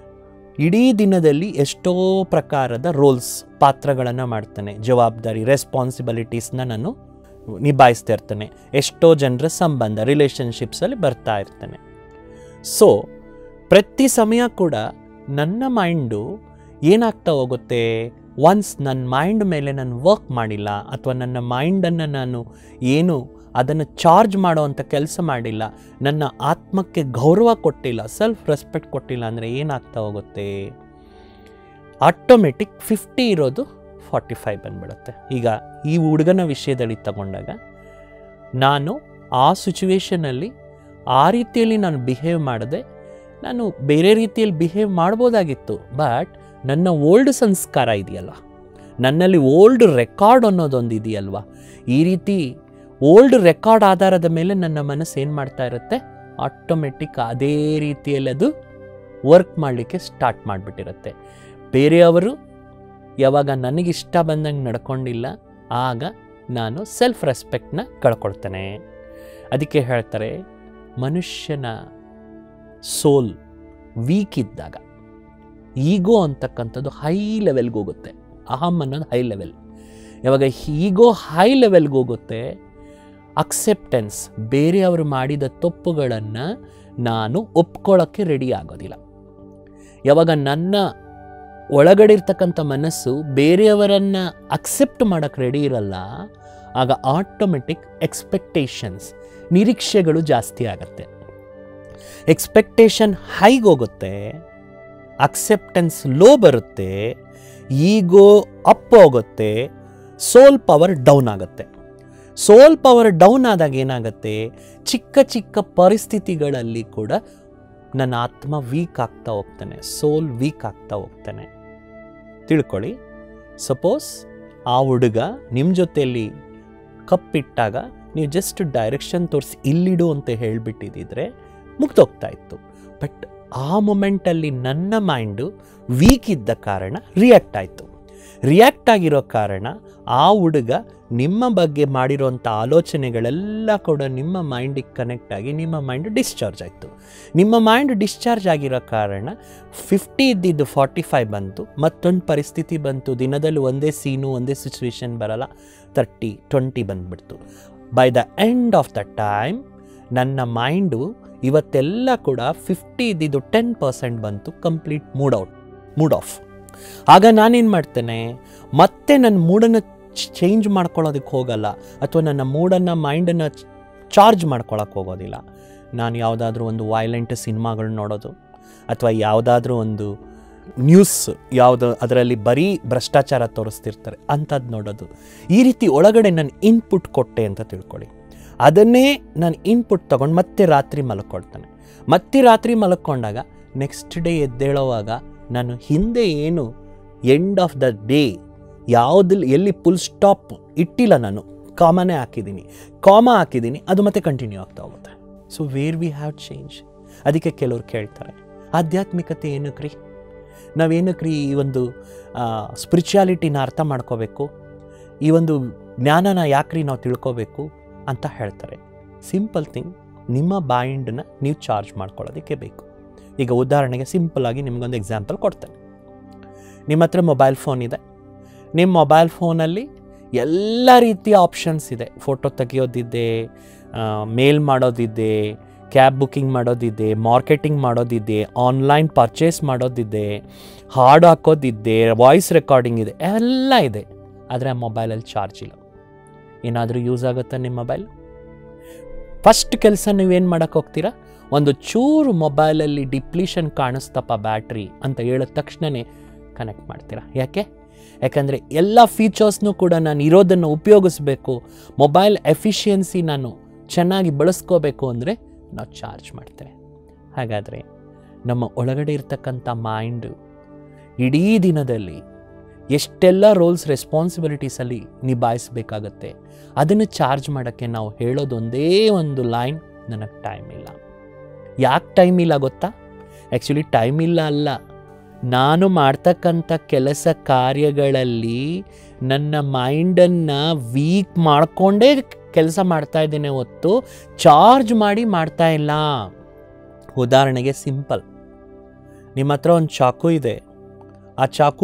ಇಡೀ ದಿನದಲ್ಲಿ ಎಷ್ಟೋ ಪ್ರಕಾರದ ರೋಲ್ಸ್, ಪಾತ್ರಗಳನ್ನು ಮಾಡ್ತೇನೆ, ಜವಾಬ್ದಾರಿ, ರೆಸ್ಪಾನ್ಸಿಬಿಲಿಟೀಸ್ನ ನಾನು ನಿಭಾಯಿಸ್ತಾ ಇರ್ತೇನೆ. ಎಷ್ಟೋ ಜನರ ಸಂಬಂಧ, ರಿಲೇಷನ್ಶಿಪ್ಸಲ್ಲಿ ಬರ್ತಾ ಇರ್ತೇನೆ. ಸೊ ಪ್ರತಿ ಸಮಯ ಕೂಡ ನನ್ನ ಮೈಂಡು ಏನಾಗ್ತಾ ಹೋಗುತ್ತೆ, ಒನ್ಸ್ ನನ್ನ ಮೈಂಡ್ ಮೇಲೆ ನಾನು ವರ್ಕ್ ಮಾಡಿಲ್ಲ, ಅಥವಾ ನನ್ನ ಮೈಂಡನ್ನು ನಾನು ಏನು ಅದನ್ನು ಚಾರ್ಜ್ ಮಾಡೋವಂಥ ಕೆಲಸ ಮಾಡಿಲ್ಲ, ನನ್ನ ಆತ್ಮಕ್ಕೆ ಗೌರವ ಕೊಟ್ಟಿಲ್ಲ, ಸೆಲ್ಫ್ ರೆಸ್ಪೆಕ್ಟ್ ಕೊಟ್ಟಿಲ್ಲ ಅಂದರೆ ಏನಾಗ್ತಾ ಹೋಗುತ್ತೆ, ಆಟೋಮೆಟಿಕ್ 50 ಇರೋದು 45 ಬಂದ್ಬಿಡುತ್ತೆ. ಈಗ ಈ ಹುಡುಗನ ವಿಷಯದಲ್ಲಿ ತಗೊಂಡಾಗ ನಾನು ಆ ಸಿಚುವೇಷನಲ್ಲಿ ಆ ರೀತಿಯಲ್ಲಿ ನಾನು ಬಿಹೇವ್ ಮಾಡಿದೆ. ನಾನು ಬೇರೆ ರೀತಿಯಲ್ಲಿ ಬಿಹೇವ್ ಮಾಡ್ಬೋದಾಗಿತ್ತು, ಬಟ್ ನನ್ನ ಓಲ್ಡ್ ಸಂಸ್ಕಾರ ಇದೆಯಲ್ಲ, ನನ್ನಲ್ಲಿ ಓಲ್ಡ್ ರೆಕಾರ್ಡ್ ಅನ್ನೋದೊಂದು ಇದೆಯಲ್ವ, ಈ ರೀತಿ ಓಲ್ಡ್ ರೆಕಾರ್ಡ್ ಆಧಾರದ ಮೇಲೆ ನನ್ನ ಮನಸ್ಸು ಏನು ಮಾಡ್ತಾ ಇರುತ್ತೆ, ಆಟೋಮೆಟಿಕ್ ಅದೇ ರೀತಿಯಲ್ಲಿ ಅದು ವರ್ಕ್ ಮಾಡಲಿಕ್ಕೆ ಸ್ಟಾರ್ಟ್ ಮಾಡಿಬಿಟ್ಟಿರುತ್ತೆ. ಬೇರೆಯವರು ಯಾವಾಗ ನನಗಿಷ್ಟ ಬಂದಂಗೆ ನಡ್ಕೊಂಡಿಲ್ಲ, ಆಗ ನಾನು ಸೆಲ್ಫ್ ರೆಸ್ಪೆಕ್ಟ್ನ ಕಳ್ಕೊಳ್ತೇನೆ. ಅದಕ್ಕೆ ಹೇಳ್ತಾರೆ, ಮನುಷ್ಯನ ಸೋಲ್ ವೀಕ್ ಇದ್ದಾಗ ಈಗೋ ಅಂತಕ್ಕಂಥದ್ದು ಹೈ ಲೆವೆಲ್ಗೆ ಹೋಗುತ್ತೆ. ಅಹಂ ಅನ್ನೋದು ಹೈ ಲೆವೆಲ್. ಯಾವಾಗ ಈಗೋ ಹೈ ಲೆವೆಲ್ಗೆ ಹೋಗುತ್ತೆ, ಅಕ್ಸೆಪ್ಟೆನ್ಸ್, ಬೇರೆಯವರು ಮಾಡಿದ ತಪ್ಪುಗಳನ್ನು ನಾನು ಒಪ್ಕೊಳ್ಳೋಕ್ಕೆ ರೆಡಿ ಆಗೋದಿಲ್ಲ. ಯಾವಾಗ ನನ್ನ ಒಳಗಡೆ ಇರ್ತಕ್ಕಂಥ ಮನಸ್ಸು ಬೇರೆಯವರನ್ನು ಅಕ್ಸೆಪ್ಟ್ ಮಾಡೋಕ್ಕೆ ರೆಡಿ ಇರಲ್ಲ, ಆಗ ಆಟೋಮೆಟಿಕ್ ಎಕ್ಸ್ಪೆಕ್ಟೇಷನ್ಸ್, ನಿರೀಕ್ಷೆಗಳು ಜಾಸ್ತಿ ಆಗುತ್ತೆ. ಎಕ್ಸ್ಪೆಕ್ಟೇಷನ್ ಹೈಗೆ ಹೋಗುತ್ತೆ, ಅಕ್ಸೆಪ್ಟೆನ್ಸ್ ಲೋ ಬರುತ್ತೆ, ಈಗೋ ಅಪ್ ಹೋಗುತ್ತೆ, ಸೋಲ್ ಪವರ್ ಡೌನ್ ಆಗುತ್ತೆ. ಸೋಲ್ ಪವರ್ ಡೌನ್ ಆದಾಗ ಏನಾಗುತ್ತೆ, ಚಿಕ್ಕ ಚಿಕ್ಕ ಪರಿಸ್ಥಿತಿಗಳಲ್ಲಿ ಕೂಡ ನನ್ನ ಆತ್ಮ ವೀಕ್ ಆಗ್ತಾ ಹೋಗ್ತಾನೆ, ಸೋಲ್ ವೀಕ್ ಆಗ್ತಾ ಹೋಗ್ತಾನೆ. ತಿಳ್ಕೊಳ್ಳಿ, ಸಪೋಸ್ ಆ ಹುಡುಗ ನಿಮ್ಮ ಜೊತೆಯಲ್ಲಿ ಕಪ್ಪಿಟ್ಟಾಗ ನೀವು ಜಸ್ಟ್ ಡೈರೆಕ್ಷನ್ ತೋರಿಸಿ ಇಲ್ಲಿಡು ಅಂತ ಹೇಳಿಬಿಟ್ಟಿದ್ದರೆ ಮುಗ್ದೋಗ್ತಾ ಇತ್ತು. ಬಟ್ ಆ ಮೊಮೆಂಟಲ್ಲಿ ನನ್ನ ಮೈಂಡು ವೀಕ್ ಇದ್ದ ಕಾರಣ ರಿಯಾಕ್ಟ್ ಆಯಿತು. ರಿಯಾಕ್ಟ್ ಆಗಿರೋ ಕಾರಣ ಆ ಹುಡುಗ ನಿಮ್ಮ ಬಗ್ಗೆ ಮಾಡಿರೋಂಥ ಆಲೋಚನೆಗಳೆಲ್ಲ ಕೂಡ ನಿಮ್ಮ ಮೈಂಡಿಗೆ ಕನೆಕ್ಟ್ ಆಗಿ ನಿಮ್ಮ ಮೈಂಡ್ ಡಿಸ್ಚಾರ್ಜ್ ಆಯಿತು. ನಿಮ್ಮ ಮೈಂಡ್ ಡಿಸ್ಚಾರ್ಜ್ ಆಗಿರೋ ಕಾರಣ 50 ಇದ್ದಿದ್ದು 45 ಬಂತು. ಮತ್ತೊಂದು ಪರಿಸ್ಥಿತಿ ಬಂತು, ದಿನದಲ್ಲಿ ಒಂದೇ ಸೀನು ಒಂದೇ ಸಿಚುವೇಶನ್ ಬರಲ್ಲ, 30, 20 ಬಂದುಬಿಡ್ತು. By the end of the time ನನ್ನ ಮೈಂಡು ಇವತ್ತೆಲ್ಲ ಕೂಡ 50 ಇದ್ದಿದ್ದು 10% ಬಂತು, ಕಂಪ್ಲೀಟ್ ಮೂಡ್ ಆಫ್. ಆಗ ನಾನೇನು ಮಾಡ್ತೇನೆ, ಮತ್ತೆ ನನ್ನ ಮೂಡನ್ನು ಚೇಂಜ್ ಮಾಡ್ಕೊಳ್ಳೋದಕ್ಕೆ ಹೋಗಲ್ಲ, ಅಥವಾ ನನ್ನ ಮೂಡನ್ನು ಮೈಂಡನ್ನು ಚಾರ್ಜ್ ಮಾಡ್ಕೊಳ್ಳೋಕೆ ಹೋಗೋದಿಲ್ಲ. ನಾನು ಯಾವುದಾದ್ರೂ ಒಂದು ವೈಲೆಂಟ್ ಸಿನಿಮಾಗಳು ನೋಡೋದು, ಅಥವಾ ಯಾವುದಾದ್ರೂ ಒಂದು ನ್ಯೂಸ್ ಯಾವುದು ಅದರಲ್ಲಿ ಬರೀ ಭ್ರಷ್ಟಾಚಾರ ತೋರಿಸ್ತಿರ್ತಾರೆ ಅಂಥದ್ದು ನೋಡೋದು. ಈ ರೀತಿ ಒಳಗಡೆ ನಾನು ಇನ್ಪುಟ್ ಕೊಟ್ಟೆ ಅಂತ ತಿಳ್ಕೊಳ್ಳಿ. ಅದನ್ನೇ ನಾನು ಇನ್ಪುಟ್ ತೊಗೊಂಡು ಮತ್ತೆ ರಾತ್ರಿ ಮಲ್ಕೊಳ್ತಾನೆ. ಮತ್ತೆ ರಾತ್ರಿ ಮಲ್ಕೊಂಡಾಗ ನೆಕ್ಸ್ಟ್ ಡೇ ಎದ್ದೇಳೋವಾಗ ನಾನು ಹಿಂದೆ ಏನು ಎಂಡ್ ಆಫ್ ದ ಡೇ ಎಲ್ಲಿ ಫುಲ್ ಸ್ಟಾಪ್ ಇಟ್ಟಿಲ್ಲ, ನಾನು ಕಾಮನೇ ಹಾಕಿದ್ದೀನಿ, ಕಾಮ ಹಾಕಿದ್ದೀನಿ, ಅದು ಮತ್ತೆ ಕಂಟಿನ್ಯೂ ಆಗ್ತಾ ಹೋಗುತ್ತೆ. So where we have change. ಅದಕ್ಕೆ ಕೆಲವ್ರು ಕೇಳ್ತಾರೆ, ಆಧ್ಯಾತ್ಮಿಕತೆ ಏನಕ್ರಿ, ನಾವೇನಕ್ರಿ ಈ ಒಂದು ಸ್ಪಿರಿಚುಯಾಲಿಟಿನ ಅರ್ಥ ಮಾಡ್ಕೋಬೇಕು, ಈ ಒಂದು ಜ್ಞಾನನ ಯಾಕ್ರಿ ನಾವು ತಿಳ್ಕೋಬೇಕು ಅಂತ ಹೇಳ್ತಾರೆ. ಸಿಂಪಲ್ ಥಿಂಗ್, ನಿಮ್ಮ ಮೈಂಡನ್ನ ನೀವು ಚಾರ್ಜ್ ಮಾಡ್ಕೊಳ್ಳೋದಕ್ಕೆ ಬೇಕು. ಈಗ ಉದಾಹರಣೆಗೆ ಸಿಂಪಲ್ಲಾಗಿ ನಿಮಗೊಂದು ಎಕ್ಸಾಂಪಲ್ ಕೊಡ್ತೇನೆ. ನಿಮ್ಮ ಹತ್ರ ಮೊಬೈಲ್ ಫೋನ್ ಇದೆ. ನಿಮ್ಮ ಮೊಬೈಲ್ ಫೋನಲ್ಲಿ ಎಲ್ಲ ರೀತಿಯ ಆಪ್ಷನ್ಸ್ ಇದೆ. ಫೋಟೋ ತೆಗಿಯೋದಿದೆ, ಮೇಲ್ ಮಾಡೋದಿದೆ, ಕ್ಯಾಬ್ ಬುಕ್ಕಿಂಗ್ ಮಾಡೋದಿದೆ, ಮಾರ್ಕೆಟಿಂಗ್ ಮಾಡೋದಿದೆ, ಆನ್ಲೈನ್ ಪರ್ಚೇಸ್ ಮಾಡೋದಿದೆ, ಹಾಡು ಹಾಕೋದಿದೆ, ವಾಯ್ಸ್ ರೆಕಾರ್ಡಿಂಗ್ ಇದೆ, ಎಲ್ಲ ಇದೆ. ಆದರೆ ಆ ಮೊಬೈಲಲ್ಲಿ ಚಾರ್ಜ್ ಇಲ್ಲ. ಏನಾದರೂ ಯೂಸ್ ಆಗುತ್ತಾ ನಿಮ್ಮ ಮೊಬೈಲ್? ಫಸ್ಟ್ ಕೆಲಸ ನೀವೇನು ಮಾಡೋಕ್ಕೆ ಹೋಗ್ತೀರಾ? ಒಂದು ಚೂರು ಮೊಬೈಲಲ್ಲಿ ಡಿಪ್ಲೀಷನ್ ಕಾಣಿಸ್ತಪ್ಪ ಬ್ಯಾಟ್ರಿ ಅಂತ ಹೇಳಿದ ತಕ್ಷಣವೇ ಕನೆಕ್ಟ್ ಮಾಡ್ತೀರಾ. ಯಾಕೆಂದರೆ ಎಲ್ಲ ಫೀಚರ್ಸ್ನೂ ಕೂಡ ನಾನು ಇರೋದನ್ನು ಉಪಯೋಗಿಸ್ಬೇಕು, ಮೊಬೈಲ್ ಎಫಿಷಿಯನ್ಸಿ ನಾನು ಚೆನ್ನಾಗಿ ಬಳಸ್ಕೋಬೇಕು ಅಂದರೆ ನಾವು ಚಾರ್ಜ್ ಮಾಡ್ತೇವೆ. ಹಾಗಾದರೆ ನಮ್ಮ ಒಳಗಡೆ ಇರ್ತಕ್ಕಂಥ ಮೈಂಡು ಇಡೀ ದಿನದಲ್ಲಿ ಎಷ್ಟೆಲ್ಲ ರೋಲ್ಸ್ ರೆಸ್ಪಾನ್ಸಿಬಿಲಿಟೀಸಲ್ಲಿ ನಿಭಾಯಿಸಬೇಕಾಗತ್ತೆ, ಅದನ್ನು ಚಾರ್ಜ್ ಮಾಡೋಕ್ಕೆ ನಾವು ಹೇಳೋದೊಂದೇ ಒಂದು ಲೈನ್, ನನಗೆ ಟೈಮ್ ಇಲ್ಲ. ಯಾಕೆ ಟೈಮ್ ಇಲ್ಲ ಗೊತ್ತಾ? ಆ್ಯಕ್ಚುಲಿ ಟೈಮ್ ಇಲ್ಲ ಅಲ್ಲ, ನಾನು ಮಾಡ್ತಕ್ಕಂಥ ಕೆಲಸ ಕಾರ್ಯಗಳಲ್ಲಿ ನನ್ನ ಮೈಂಡನ್ನು ವೀಕ್ ಮಾಡಿಕೊಂಡೇ ಕೆಲಸ ಮಾಡ್ತಾ ಇದ್ದೇನೆ ಹೊತ್ತು ಚಾರ್ಜ್ ಮಾಡಿ ಮಾಡ್ತಾ ಇಲ್ಲ. ಉದಾಹರಣೆಗೆ ಸಿಂಪಲ್, ನಿಮ್ಮ ಹತ್ರ ಒಂದು ಚಾಕು ಇದೆ, ಆ ಚಾಕು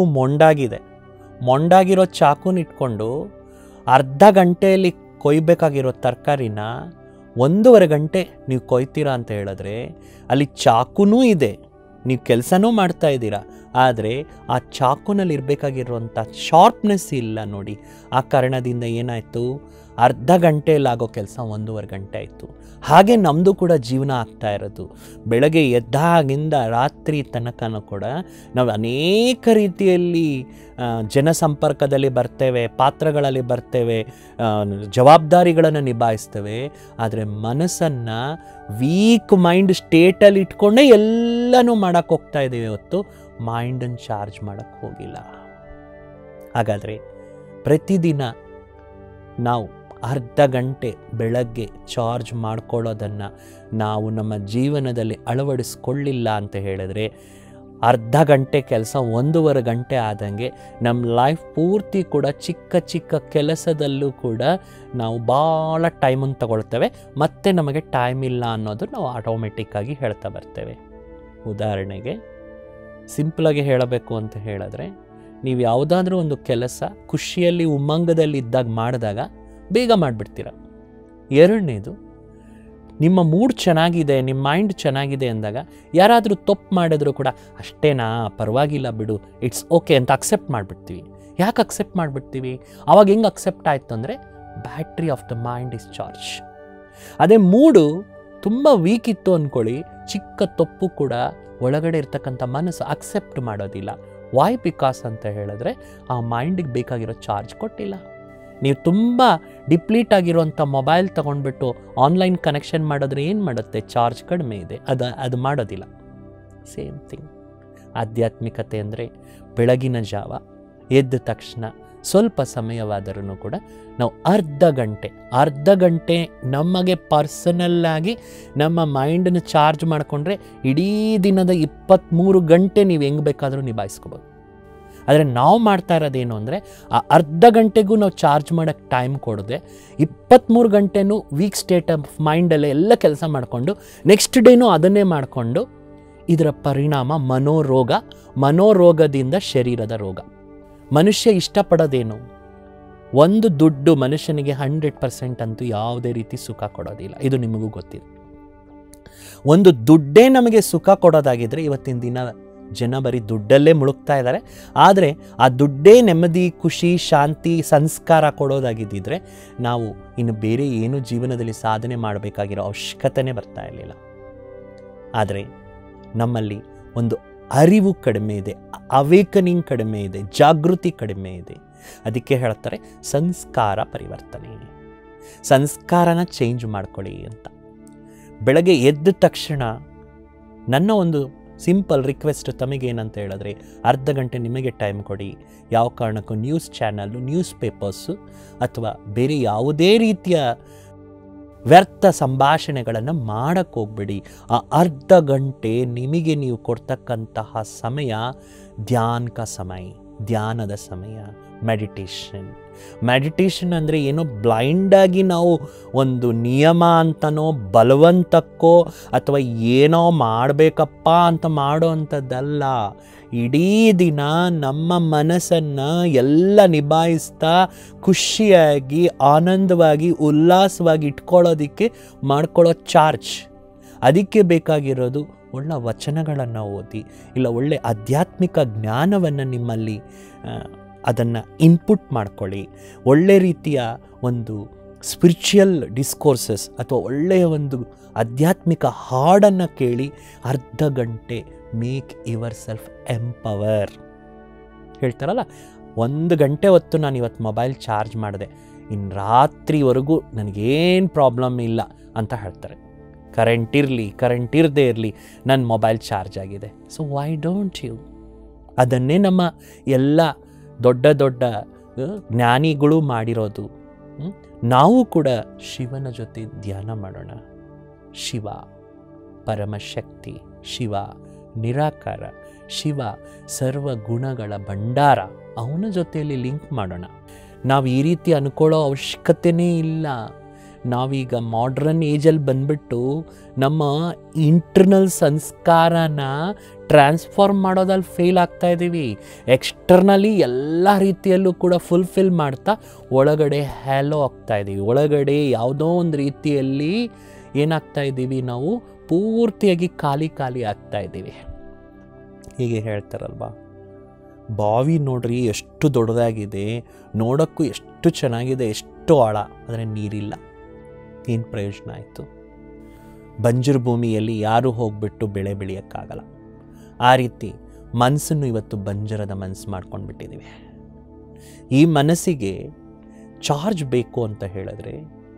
ಮೊಂಡಾಗಿರೋ ಚಾಕುನ ಇಟ್ಕೊಂಡು ಅರ್ಧ ಗಂಟೆಯಲ್ಲಿ ಕೊಯ್ಬೇಕಾಗಿರೋ ತರಕಾರಿನ 1.5 ಗಂಟೆ ನೀವು ಕೊಯ್ತೀರಾ ಅಂತ ಹೇಳಿದ್ರೆ ಅಲ್ಲಿ ಚಾಕುನೂ ಇದೆ, ನೀವು ಕೆಲಸನೂ ಮಾಡ್ತಾ ಇದ್ದೀರಾ, ಆದರೆ ಆ ಚಾಕುನಲ್ಲಿ ಇರಬೇಕಾಗಿರುವಂಥ ಶಾರ್ಪ್ನೆಸ್ ಇಲ್ಲ ನೋಡಿ. ಆ ಕಾರಣದಿಂದ ಏನಾಯಿತು, ಅರ್ಧ ಗಂಟೆಯಲ್ಲಾಗೋ ಕೆಲಸ 1.5 ಗಂಟೆ ಆಯಿತು. ಹಾಗೆ ನಮ್ಮದು ಕೂಡ ಜೀವನ ಆಗ್ತಾ ಇರೋದು. ಬೆಳಗ್ಗೆ ಎದ್ದಾಗಿಂದ ರಾತ್ರಿ ತನಕನೂ ಕೂಡ ನಾವು ಅನೇಕ ರೀತಿಯಲ್ಲಿ ಜನಸಂಪರ್ಕದಲ್ಲಿ ಬರ್ತೇವೆ, ಪಾತ್ರಗಳಲ್ಲಿ ಬರ್ತೇವೆ, ಜವಾಬ್ದಾರಿಗಳನ್ನು ನಿಭಾಯಿಸ್ತೇವೆ. ಆದರೆ ಮನಸ್ಸನ್ನು ವೀಕ್ ಮೈಂಡ್ ಸ್ಟೇಟಲ್ಲಿ ಇಟ್ಕೊಂಡೇ ಎಲ್ಲನೂ ಮಾಡೋಕ್ಕೆ ಹೋಗ್ತಾ ಇದ್ದೀವಿ ಹೊತ್ತು ಮೈಂಡನ್ನು ಚಾರ್ಜ್ ಮಾಡೋಕ್ಕೆ ಹೋಗಿಲ್ಲ. ಹಾಗಾದರೆ ಪ್ರತಿದಿನ ನಾವು ಅರ್ಧ ಗಂಟೆ ಬೆಳಗ್ಗೆ ಚಾರ್ಜ್ ಮಾಡ್ಕೊಳ್ಳೋದನ್ನು ನಾವು ನಮ್ಮ ಜೀವನದಲ್ಲಿ ಅಳವಡಿಸ್ಕೊಳ್ಳಿಲ್ಲ ಅಂತ ಹೇಳಿದ್ರೆ ಅರ್ಧ ಗಂಟೆ ಕೆಲಸ 1.5 ಗಂಟೆ ಆದಂಗೆ ನಮ್ಮ ಲೈಫ್ ಪೂರ್ತಿ ಕೂಡ ಚಿಕ್ಕ ಚಿಕ್ಕ ಕೆಲಸದಲ್ಲೂ ಕೂಡ ನಾವು ಭಾಳ ಟೈಮನ್ನು ತಗೊಳ್ತೇವೆ. ಮತ್ತು ನಮಗೆ ಟೈಮ್ ಇಲ್ಲ ಅನ್ನೋದು ನಾವು ಆಟೋಮೆಟಿಕ್ಕಾಗಿ ಹೇಳ್ತಾ ಬರ್ತೇವೆ. ಉದಾಹರಣೆಗೆ ಸಿಂಪಲಾಗಿ ಹೇಳಬೇಕು ಅಂತ ಹೇಳಿದ್ರೆ, ನೀವು ಯಾವುದಾದ್ರೂ ಒಂದು ಕೆಲಸ ಖುಷಿಯಲ್ಲಿ ಉಮ್ಮಂಗದಲ್ಲಿ ಇದ್ದಾಗ ಮಾಡಿದಾಗ ಬೇಗ ಮಾಡಿಬಿಡ್ತೀರ. ಎರಡನೇದು, ನಿಮ್ಮ ಮೂಡ್ ಚೆನ್ನಾಗಿದೆ, ನಿಮ್ಮ ಮೈಂಡ್ ಚೆನ್ನಾಗಿದೆ ಅಂದಾಗ ಯಾರಾದರೂ ತಪ್ಪು ಮಾಡಿದ್ರು ಕೂಡ ಅಷ್ಟೇನಾ, ಪರವಾಗಿಲ್ಲ ಬಿಡು, ಇಟ್ಸ್ ಓಕೆ ಅಂತ ಅಕ್ಸೆಪ್ಟ್ ಮಾಡಿಬಿಡ್ತೀವಿ. ಯಾಕೆ ಅಕ್ಸೆಪ್ಟ್ ಮಾಡಿಬಿಡ್ತೀವಿ? ಆವಾಗ ಹೆಂಗೆ ಅಕ್ಸೆಪ್ಟ್ ಆಯಿತು ಅಂದರೆ battery of the mind is charge. ಅದೇ ಮೂಡು ತುಂಬ ವೀಕ್ ಇತ್ತು ಅಂದ್ಕೊಳ್ಳಿ, ಚಿಕ್ಕ ತಪ್ಪು ಕೂಡ ಒಳಗಡೆ ಇರ್ತಕ್ಕಂಥ ಮನಸ್ಸು ಅಕ್ಸೆಪ್ಟ್ ಮಾಡೋದಿಲ್ಲ. ವೈ? ಬಿಕಾಸ್ ಅಂತ ಹೇಳಿದ್ರೆ ಆ ಮೈಂಡಿಗೆ ಬೇಕಾಗಿರೋ ಚಾರ್ಜ್ ಕೊಟ್ಟಿಲ್ಲ. ನೀವು ತುಂಬ ಡಿಪ್ಲೀಟ್ ಆಗಿರುವಂಥ ಮೊಬೈಲ್ ತೊಗೊಂಡ್ಬಿಟ್ಟು ಆನ್ಲೈನ್ ಕನೆಕ್ಷನ್ ಮಾಡಿದ್ರೆ ಏನು ಮಾಡುತ್ತೆ? ಚಾರ್ಜ್ ಕಡಿಮೆ ಇದೆ, ಅದು ಮಾಡೋದಿಲ್ಲ. ಸೇಮ್ ಥಿಂಗ್ ಆಧ್ಯಾತ್ಮಿಕತೆ ಅಂದರೆ ಬೆಳಗಿನ ಜಾವ ಎದ್ದ ತಕ್ಷಣ ಸ್ವಲ್ಪ ಸಮಯವಾದರೂ ಕೂಡ ನಾವು ಅರ್ಧ ಗಂಟೆ ನಮಗೆ ಪರ್ಸನಲ್ಲಾಗಿ ನಮ್ಮ ಮೈಂಡನ್ನು ಚಾರ್ಜ್ ಮಾಡಿಕೊಂಡ್ರೆ ಇಡೀ ದಿನದ 23 ಗಂಟೆ ನೀವು ಹೆಂಗೆ ಬೇಕಾದರೂ ನಿಭಾಯಿಸ್ಕೋಬೋದು. ಆದರೆ ನಾವು ಮಾಡ್ತಾ ಇರೋದೇನು ಅಂದರೆ ಆ ಅರ್ಧ ಗಂಟೆಗೂ ನಾವು ಚಾರ್ಜ್ ಮಾಡೋಕ್ಕೆ ಟೈಮ್ ಕೊಡದೆ 23 ಗಂಟೆನೂ ವೀಕ್ ಸ್ಟೇಟ್ ಆಫ್ ಮೈಂಡಲ್ಲೇ ಎಲ್ಲ ಕೆಲಸ ಮಾಡಿಕೊಂಡು ನೆಕ್ಸ್ಟ್ ಡೇನೂ ಅದನ್ನೇ ಮಾಡಿಕೊಂಡು, ಇದರ ಪರಿಣಾಮ ಮನೋರೋಗದಿಂದ ಶರೀರದ ರೋಗ. ಮನುಷ್ಯ ಇಷ್ಟಪಡೋದೇನು? ಒಂದು ದುಡ್ಡು ಮನುಷ್ಯನಿಗೆ 100% ಅಂತೂ ಯಾವುದೇ ರೀತಿ ಸುಖ ಕೊಡೋದಿಲ್ಲ. ಇದು ನಿಮಗೂ ಗೊತ್ತಿದೆ. ಒಂದು ದುಡ್ಡೇ ನಮಗೆ ಸುಖ ಕೊಡೋದಾಗಿದ್ದರೆ ಇವತ್ತಿನ ದಿನ ಜನ ಬರೀ ದುಡ್ಡಲ್ಲೇ ಮುಳುಗ್ತಾ ಇದ್ದಾರೆ. ಆದರೆ ಆ ದುಡ್ಡೇ ನೆಮ್ಮದಿ, ಖುಷಿ, ಶಾಂತಿ, ಸಂಸ್ಕಾರ ಕೊಡೋದಾಗಿದ್ದಿದ್ರೆ ನಾವು ಇನ್ನು ಬೇರೆ ಏನು ಜೀವನದಲ್ಲಿ ಸಾಧನೆ ಮಾಡಬೇಕಾಗಿರೋ ಅವಶ್ಯಕತೆನೇ ಬರ್ತಾ ಇರಲಿಲ್ಲ. ಆದರೆ ನಮ್ಮಲ್ಲಿ ಒಂದು ಅರಿವು ಕಡಿಮೆ ಇದೆ, ಅವೇಕನಿಂಗ್ ಕಡಿಮೆ ಇದೆ, ಜಾಗೃತಿ ಕಡಿಮೆ ಇದೆ. ಅದಕ್ಕೆ ಹೇಳ್ತಾರೆ ಸಂಸ್ಕಾರ ಪರಿವರ್ತನೆ, ಸಂಸ್ಕಾರನ ಚೇಂಜ್ ಮಾಡ್ಕೊಳ್ಳಿ ಅಂತ. ಬೆಳಗ್ಗೆ ಎದ್ದ ತಕ್ಷಣ ನನ್ನ ಒಂದು ಸಿಂಪಲ್ ರಿಕ್ವೆಸ್ಟ್ ತಮಗೇನಂತ ಹೇಳಿದ್ರೆ, ಅರ್ಧ ಗಂಟೆ ನಿಮಗೆ ಟೈಮ್ ಕೊಡಿ. ಯಾವ ಕಾರಣಕ್ಕೂ ನ್ಯೂಸ್ ಚಾನಲ್ಲು, ನ್ಯೂಸ್ ಪೇಪರ್ಸು ಅಥವಾ ಬೇರೆ ಯಾವುದೇ ರೀತಿಯ ವ್ಯರ್ಥ ಸಂಭಾಷಣೆಗಳನ್ನು ಮಾಡೋಕ್ಕೆ ಹೋಗ್ಬೇಡಿ. ಆ ಅರ್ಧ ಗಂಟೆ ನಿಮಗೆ ನೀವು ಕೊಡ್ತಕ್ಕಂತಹ ಸಮಯ ಧ್ಯಾನದ ಸಮಯ, ಮೆಡಿಟೇಷನ್ ಅಂದರೆ ಏನೋ ಬ್ಲೈಂಡಾಗಿ ನಾವು ಒಂದು ನಿಯಮ ಅಂತನೋ ಬಲವಂತಕ್ಕೋ ಅಥವಾ ಏನೋ ಮಾಡಬೇಕಪ್ಪ ಅಂತ ಮಾಡೋ ಅಂಥದ್ದಲ್ಲ. ಇಡೀ ದಿನ ನಮ್ಮ ಮನಸ್ಸನ್ನು ಎಲ್ಲ ನಿಭಾಯಿಸ್ತಾ ಖುಷಿಯಾಗಿ, ಆನಂದವಾಗಿ, ಉಲ್ಲಾಸವಾಗಿ ಇಟ್ಕೊಳ್ಳೋದಕ್ಕೆ ಮಾಡ್ಕೊಳ್ಳೋ ಚಾರ್ಜ್. ಅದಕ್ಕೆ ಬೇಕಾಗಿರೋದು ಒಳ್ಳೆ ವಚನಗಳನ್ನು ಓದಿ, ಇಲ್ಲ ಒಳ್ಳೆ ಆಧ್ಯಾತ್ಮಿಕ ಜ್ಞಾನವನ್ನು ನಿಮ್ಮಲ್ಲಿ ಅದನ್ನು ಇನ್ಪುಟ್ ಮಾಡ್ಕೊಳ್ಳಿ. ಒಳ್ಳೆ ರೀತಿಯ ಒಂದು ಸ್ಪಿರಿಚುವಲ್ ಡಿಸ್ಕೋರ್ಸಸ್ ಅಥವಾ ಒಳ್ಳೆಯ ಒಂದು ಆಧ್ಯಾತ್ಮಿಕ ಹಾಡನ್ನು ಕೇಳಿ ಅರ್ಧ ಗಂಟೆ ಮೇಕ್ ಯುವರ್ ಸೆಲ್ಫ್ ಎಂಪವರ್. ಹೇಳ್ತಾರಲ್ಲ, 1 ಗಂಟೆ ಹೊತ್ತು ನಾನು ಇವತ್ತು ಮೊಬೈಲ್ ಚಾರ್ಜ್ ಮಾಡಿದೆ, ಇನ್ನು ರಾತ್ರಿವರೆಗೂ ನನಗೇನು ಪ್ರಾಬ್ಲಮ್ ಇಲ್ಲ ಅಂತ ಹೇಳ್ತಾರೆ. ಕರೆಂಟ್ ಇರಲಿ, ಕರೆಂಟ್ ಇರದೇ ಇರಲಿ, ನನ್ನ ಮೊಬೈಲ್ ಚಾರ್ಜ್ ಆಗಿದೆ. So why don't you? ಅದನ್ನೇ ನಮ್ಮ ಎಲ್ಲ ದೊಡ್ಡ ದೊಡ್ಡ ಜ್ಞಾನಿಗಳು ಮಾಡಿರೋದು. ನಾವು ಕೂಡ ಶಿವನ ಜೊತೆ ಧ್ಯಾನ ಮಾಡೋಣ. ಶಿವ ಪರಮಶಕ್ತಿ, ಶಿವ ನಿರಾಕಾರ, ಶಿವ ಸರ್ವ ಗುಣಗಳ ಭಂಡಾರ. ಅವನ ಜೊತೆಯಲ್ಲಿ ಲಿಂಕ್ ಮಾಡೋಣ. ನಾವು ಈ ರೀತಿ ಅಂದ್ಕೊಳ್ಳೋ ಅವಶ್ಯಕತೆಯೇ ಇಲ್ಲ. ನಾವೀಗ ಮಾಡ್ರನ್ ಏಜಲ್ಲಿ ಬಂದ್ಬಿಟ್ಟು ನಮ್ಮ ಇಂಟರ್ನಲ್ ಸಂಸ್ಕಾರನ ಟ್ರಾನ್ಸ್ಫಾರ್ಮ್ ಮಾಡೋದಲ್ಲಿ ಫೇಲ್ ಆಗ್ತಾ ಇದ್ದೀವಿ. ಎಕ್ಸ್ಟರ್ನಲಿ ಎಲ್ಲ ರೀತಿಯಲ್ಲೂ ಕೂಡ ಫುಲ್ಫಿಲ್ ಮಾಡ್ತಾ ಒಳಗಡೆ ಹ್ಯಾಲೋ ಆಗ್ತಾ ಇದ್ದೀವಿ. ಒಳಗಡೆ ಯಾವುದೋ ಒಂದು ರೀತಿಯಲ್ಲಿ ಏನಾಗ್ತಾ ಇದ್ದೀವಿ, ನಾವು ಪೂರ್ತಿಯಾಗಿ ಖಾಲಿ ಆಗ್ತಾ ಇದ್ದೀವಿ. ಹೀಗೆ ಹೇಳ್ತಾರಲ್ವಾ, ಬಾವಿ ನೋಡ್ರಿ ಎಷ್ಟು ದೊಡ್ಡದಾಗಿದೆ, ನೋಡೋಕ್ಕೂ ಎಷ್ಟು ಚೆನ್ನಾಗಿದೆ, ಎಷ್ಟು ಆಳ, ಆದರೆ ನೀರಿಲ್ಲ. ಏನು ಪ್ರಯೋಜನ ಆಯಿತು? ಬಂಜರು ಭೂಮಿಯಲ್ಲಿ ಯಾರೂ ಹೋಗ್ಬಿಟ್ಟು ಬೆಳೆ ಬೆಳೆಯೋಕ್ಕಾಗಲ್ಲ. ಆ ರೀತಿ ಮನಸ್ಸನ್ನು ಇವತ್ತು ಬಂಜರದ ಮನಸ್ಸು ಮಾಡ್ಕೊಂಡು ಬಿಟ್ಟಿದ್ದೀವಿ. ಈ ಮನಸ್ಸಿಗೆ ಚಾರ್ಜ್ ಬೇಕು ಅಂತ ಹೇಳಿದ್ರೆ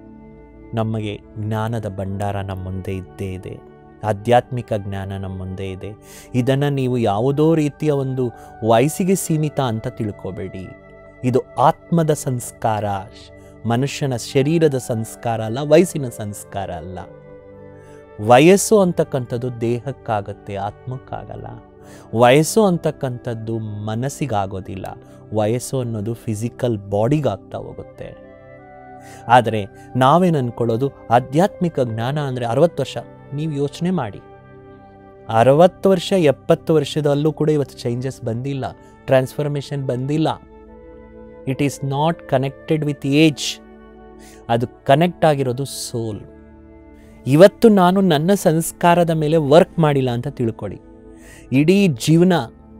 ನಮಗೆ ಜ್ಞಾನದ ಭಂಡಾರ ನಮ್ಮ ಮುಂದೆ ಇದ್ದೇ ಇದೆ. ಆಧ್ಯಾತ್ಮಿಕ ಜ್ಞಾನ ನಮ್ಮ ಮುಂದೆ ಇದೆ. ಇದನ್ನು ನೀವು ಯಾವುದೋ ರೀತಿಯ ಒಂದು ವಯಸ್ಸಿಗೆ ಸೀಮಿತ ಅಂತ ತಿಳ್ಕೊಬೇಡಿ. ಇದು ಆತ್ಮದ ಸಂಸ್ಕಾರ, ಮನುಷ್ಯನ ಶರೀರದ ಸಂಸ್ಕಾರ ಅಲ್ಲ, ವಯಸ್ಸಿನ ಸಂಸ್ಕಾರ ಅಲ್ಲ. ವಯಸ್ಸು ಅಂತಕ್ಕಂಥದ್ದು ದೇಹಕ್ಕಾಗತ್ತೆ, ಆತ್ಮಕ್ಕಾಗಲ್ಲ. ವಯಸ್ಸು ಅಂತಕ್ಕಂಥದ್ದು ಮನಸ್ಸಿಗಾಗೋದಿಲ್ಲ. ವಯಸ್ಸು ಅನ್ನೋದು ಫಿಸಿಕಲ್ ಬಾಡಿಗಾಗ್ತಾ ಹೋಗುತ್ತೆ. ಆದರೆ ನಾವೇನು ಅಂದ್ಕೊಳ್ಳೋದು, ಆಧ್ಯಾತ್ಮಿಕ ಜ್ಞಾನ ಅಂದರೆ 60 ವರ್ಷ. ನೀವು ಯೋಚನೆ ಮಾಡಿ, 60 ವರ್ಷ 70 ವರ್ಷದಲ್ಲೂ ಕೂಡ ಇವತ್ತು ಚೇಂಜಸ್ ಬಂದಿಲ್ಲ, ಟ್ರಾನ್ಸ್ಫಾರ್ಮೇಷನ್ ಬಂದಿಲ್ಲ. It is not connected with age. ಅದು ಕನೆಕ್ಟ್ ಆಗಿರೋದು ಸೋಲ್. ಇವತ್ತು ನಾನು ನನ್ನ ಸಂಸ್ಕಾರದ ಮೇಲೆ ವರ್ಕ್ ಮಾಡಿಲ್ಲ ಅಂತ ತಿಳ್ಕೊಳ್ಳಿ. ಇಡೀ ಜೀವನ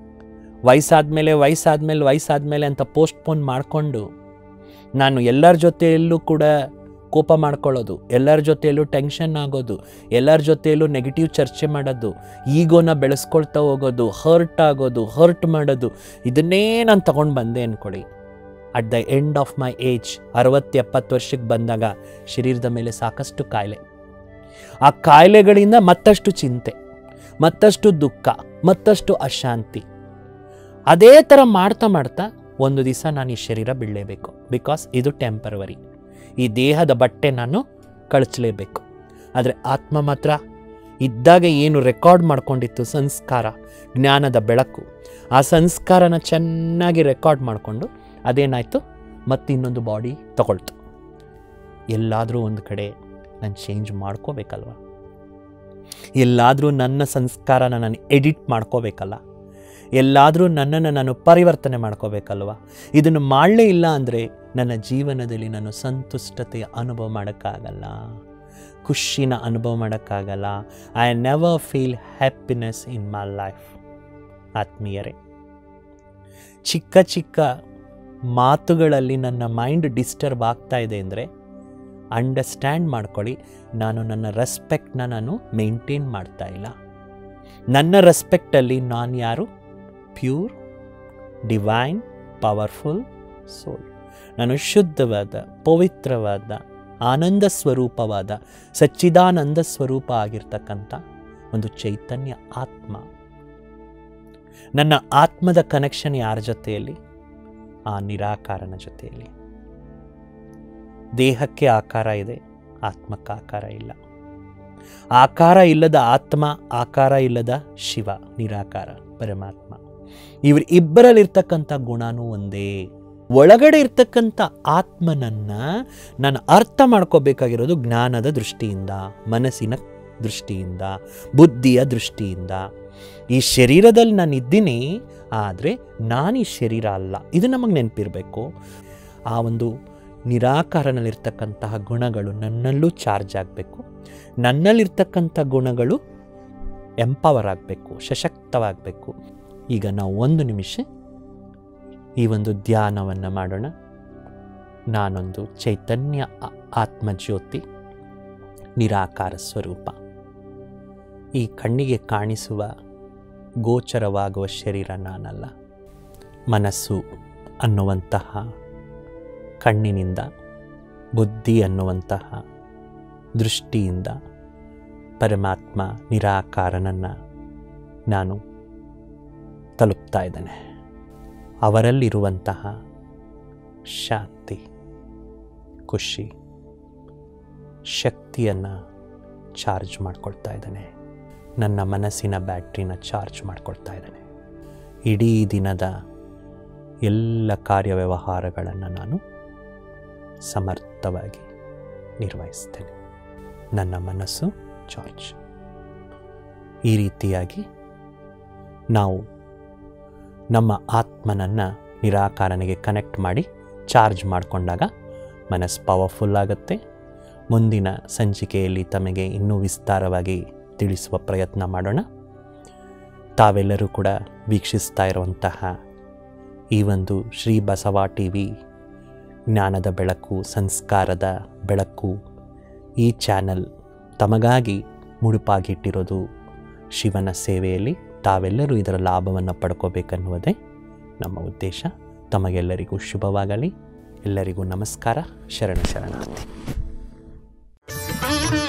ವಯಸ್ಸಾದ್ಮೇಲೆ ಅಂತ ಪೋಸ್ಟ್ಪೋನ್ ಮಾಡಿಕೊಂಡು ನಾನು ಎಲ್ಲರ ಜೊತೆಯಲ್ಲೂ ಕೂಡ ಕೋಪ ಮಾಡ್ಕೊಳ್ಳೋದು, ಎಲ್ಲರ ಜೊತೆಯಲ್ಲೂ ಟೆನ್ಷನ್ ಆಗೋದು, ಎಲ್ಲರ ಜೊತೆಯಲ್ಲೂ ನೆಗೆಟಿವ್ ಚರ್ಚೆ ಮಾಡೋದು, ಈಗೋನ ಬೆಳೆಸ್ಕೊಳ್ತಾ ಹೋಗೋದು, ಹರ್ಟ್ ಮಾಡೋದು, ಇದನ್ನೇ ನಾನು ತಗೊಂಡು ಬಂದೆ ಅಂದ್ಕೊಳ್ಳಿ. At the end of my age 60-70 ವರ್ಷಕ್ಕೆ ಬಂದಾಗ ಶರೀರದ ಮೇಲೆ ಸಾಕಷ್ಟು ಕಾಯಿಲೆ. ಆ ಕಾಯಿಲೆಗಳಿಂದ ಮತ್ತಷ್ಟು ಚಿಂತೆ, ಮತ್ತಷ್ಟು ದುಃಖ, ಮತ್ತಷ್ಟು ಅಶಾಂತಿ. ಅದೇ ಥರ ಮಾಡ್ತಾ ಒಂದು ದಿವಸ ನಾನು ಈ ಶರೀರ ಬಿಡಲೇಬೇಕು. ಬಿಕಾಸ್ ಇದು ಟೆಂಪರವರಿ. ಈ ದೇಹದ ಬಟ್ಟೆ ನಾನು ಕಳಚಲೇಬೇಕು. ಆದರೆ ಆತ್ಮ ಮಾತ್ರ ಇದ್ದಾಗ ಏನು ರೆಕಾರ್ಡ್ ಮಾಡ್ಕೊಂಡಿತ್ತು ಸಂಸ್ಕಾರ, ಜ್ಞಾನದ ಬೆಳಕು, ಆ ಸಂಸ್ಕಾರನ ಚೆನ್ನಾಗಿ ರೆಕಾರ್ಡ್ ಮಾಡಿಕೊಂಡು ಅದೇನಾಯಿತು, ಮತ್ತೆ ಇನ್ನೊಂದು ಬಾಡಿ ತಗೊಳ್ತು. ಎಲ್ಲಾದರೂ ಒಂದು ಕಡೆ ನಾನು ಚೇಂಜ್ ಮಾಡ್ಕೋಬೇಕಲ್ವ, ಎಲ್ಲಾದರೂ ನನ್ನ ಸಂಸ್ಕಾರನ ನಾನು ಎಡಿಟ್ ಮಾಡ್ಕೋಬೇಕಲ್ಲ, ಎಲ್ಲಾದರೂ ನನ್ನನ್ನು ನಾನು ಪರಿವರ್ತನೆ ಮಾಡ್ಕೋಬೇಕಲ್ವ. ಇದನ್ನು ಮಾಡಲೇ ಇಲ್ಲ ಅಂದರೆ ನನ್ನ ಜೀವನದಲ್ಲಿ ನಾನು ಸಂತುಷ್ಟತೆಯ ಅನುಭವ ಮಾಡೋಕ್ಕಾಗಲ್ಲ, ಖುಷಿನ ಅನುಭವ ಮಾಡೋಕ್ಕಾಗಲ್ಲ. I never feel happiness in my life. ಆತ್ಮೀಯರೇ, ಚಿಕ್ಕ ಮಾತುಗಳಲ್ಲಿ ನನ್ನ ಮೈಂಡ್ ಡಿಸ್ಟರ್ಬ್ ಆಗ್ತಾ ಇದೆ ಅಂದರೆ ಅಂಡರ್ಸ್ಟ್ಯಾಂಡ್ ಮಾಡ್ಕೊಳ್ಳಿ, ನಾನು ನನ್ನ ರೆಸ್ಪೆಕ್ಟ್ನ ನಾನು ಮೇಂಟೈನ್ ಮಾಡ್ತಾ ಇಲ್ಲ. ನನ್ನ ರೆಸ್ಪೆಕ್ಟಲ್ಲಿ ನಾನು ಯಾರು? Pure, divine, powerful soul. ನಾನು ಶುದ್ಧವಾದ, ಪವಿತ್ರವಾದ, ಆನಂದ ಸ್ವರೂಪವಾದ, ಸಚ್ಚಿದಾನಂದ ಸ್ವರೂಪ ಆಗಿರ್ತಕ್ಕಂಥ ಒಂದು ಚೈತನ್ಯ ಆತ್ಮ. ನನ್ನ ಆತ್ಮದ ಕನೆಕ್ಷನ್ ಯಾರ ಜೊತೆಯಲ್ಲಿ? ಆ ನಿರಾಕಾರನ ಜೊತೆಯಲ್ಲಿ. ದೇಹಕ್ಕೆ ಆಕಾರ ಇದೆ, ಆತ್ಮಕ್ಕೆ ಆಕಾರ ಇಲ್ಲ. ಆಕಾರ ಇಲ್ಲದ ಆತ್ಮ, ಆಕಾರ ಇಲ್ಲದ ಶಿವ, ನಿರಾಕಾರ ಪರಮಾತ್ಮ. ಇಬ್ಬರಲ್ಲಿರ್ತಕ್ಕಂಥ ಗುಣನೂ ಒಂದೇ. ಒಳಗಡೆ ಇರ್ತಕ್ಕಂಥ ಆತ್ಮನನ್ನ ನಾನು ಅರ್ಥ ಮಾಡ್ಕೋಬೇಕಾಗಿರೋದು ಜ್ಞಾನದ ದೃಷ್ಟಿಯಿಂದ, ಮನಸ್ಸಿನ ದೃಷ್ಟಿಯಿಂದ, ಬುದ್ಧಿಯ ದೃಷ್ಟಿಯಿಂದ. ಈ ಶರೀರದಲ್ಲಿ ನಾನು ಇದ್ದೀನಿ, ಆದರೆ ನಾನು ಈ ಶರೀರ ಅಲ್ಲ. ಇದು ನಮಗೆ ನೆನಪಿರಬೇಕು. ಆ ಒಂದು ನಿರಾಕಾರನಲ್ಲಿರ್ತಕ್ಕಂತಹ ಗುಣಗಳು ನನ್ನಲ್ಲೂ ಚಾರ್ಜ್ ಆಗಬೇಕು. ನನ್ನಲ್ಲಿರ್ತಕ್ಕಂಥ ಗುಣಗಳು ಎಂಪವರ್ ಆಗಬೇಕು, ಸಶಕ್ತವಾಗಬೇಕು. ಈಗ ನಾವು 1 ನಿಮಿಷ ಈ ಒಂದು ಧ್ಯಾನವನ್ನು ಮಾಡೋಣ. ನಾನೊಂದು ಚೈತನ್ಯ ಆತ್ಮಜ್ಯೋತಿ, ನಿರಾಕಾರ ಸ್ವರೂಪ. ಈ ಕಣ್ಣಿಗೆ ಕಾಣಿಸುವ ಗೋಚರವಾಗುವ ಶರೀರ ನಾನಲ್ಲ. ಮನಸ್ಸು ಅನ್ನುವಂತಹ ಕಣ್ಣಿನಿಂದ, ಬುದ್ಧಿ ಅನ್ನುವಂತಹ ದೃಷ್ಟಿಯಿಂದ ಪರಮಾತ್ಮ ನಿರಾಕಾರನನ್ನು ನಾನು ತಲುಪ್ತಾ ಇದ್ದೇನೆ. ಅವರಲ್ಲಿರುವಂತಹ ಶಾಂತಿ, ಖುಷಿ, ಶಕ್ತಿಯನ್ನು ಚಾರ್ಜ್ ಮಾಡ್ಕೊಳ್ತಾ ಇದ್ದೇನೆ. ನನ್ನ ಮನಸ್ಸಿನ ಬ್ಯಾಟ್ರಿನ ಚಾರ್ಜ್ ಮಾಡ್ಕೊಳ್ತಾ ಇದ್ದೇನೆ. ಇಡೀ ದಿನದ ಎಲ್ಲ ಕಾರ್ಯವ್ಯವಹಾರಗಳನ್ನು ನಾನು ಸಮರ್ಥವಾಗಿ ನಿರ್ವಹಿಸ್ತೇನೆ. ನನ್ನ ಮನಸ್ಸು ಚಾರ್ಜ್. ಈ ರೀತಿಯಾಗಿ ನಾವು ನಮ್ಮ ಆತ್ಮನನ್ನು ನಿರಾಕಾರನಿಗೆ ಕನೆಕ್ಟ್ ಮಾಡಿ ಚಾರ್ಜ್ ಮಾಡಿಕೊಂಡಾಗ ಮನಸ್ಸು ಪವರ್ಫುಲ್ ಆಗುತ್ತೆ. ಮುಂದಿನ ಸಂಚಿಕೆಯಲ್ಲಿ ತಮಗೆ ಇನ್ನೂ ವಿಸ್ತಾರವಾಗಿ ತಿಳಿಸುವ ಪ್ರಯತ್ನ ಮಾಡೋಣ. ತಾವೆಲ್ಲರೂ ಕೂಡ ವೀಕ್ಷಿಸ್ತಾ ಇರುವಂತಹ ಈ ಒಂದು ಶ್ರೀ ಬಸವ ಟಿವಿ, ಜ್ಞಾನದ ಬೆಳಕು, ಸಂಸ್ಕಾರದ ಬೆಳಕು, ಈ ಚಾನಲ್ ತಮಗಾಗಿ ಮುಡುಪಾಗಿಟ್ಟಿರೋದು ಶಿವನ ಸೇವೆಯಲ್ಲಿ. ತಾವೆಲ್ಲರೂ ಇದರ ಲಾಭವನ್ನು ಪಡ್ಕೋಬೇಕನ್ನುವುದೇ ನಮ್ಮ ಉದ್ದೇಶ. ತಮಗೆಲ್ಲರಿಗೂ ಶುಭವಾಗಲಿ. ಎಲ್ಲರಿಗೂ ನಮಸ್ಕಾರ. ಶರಣಾರ್ಥಿ.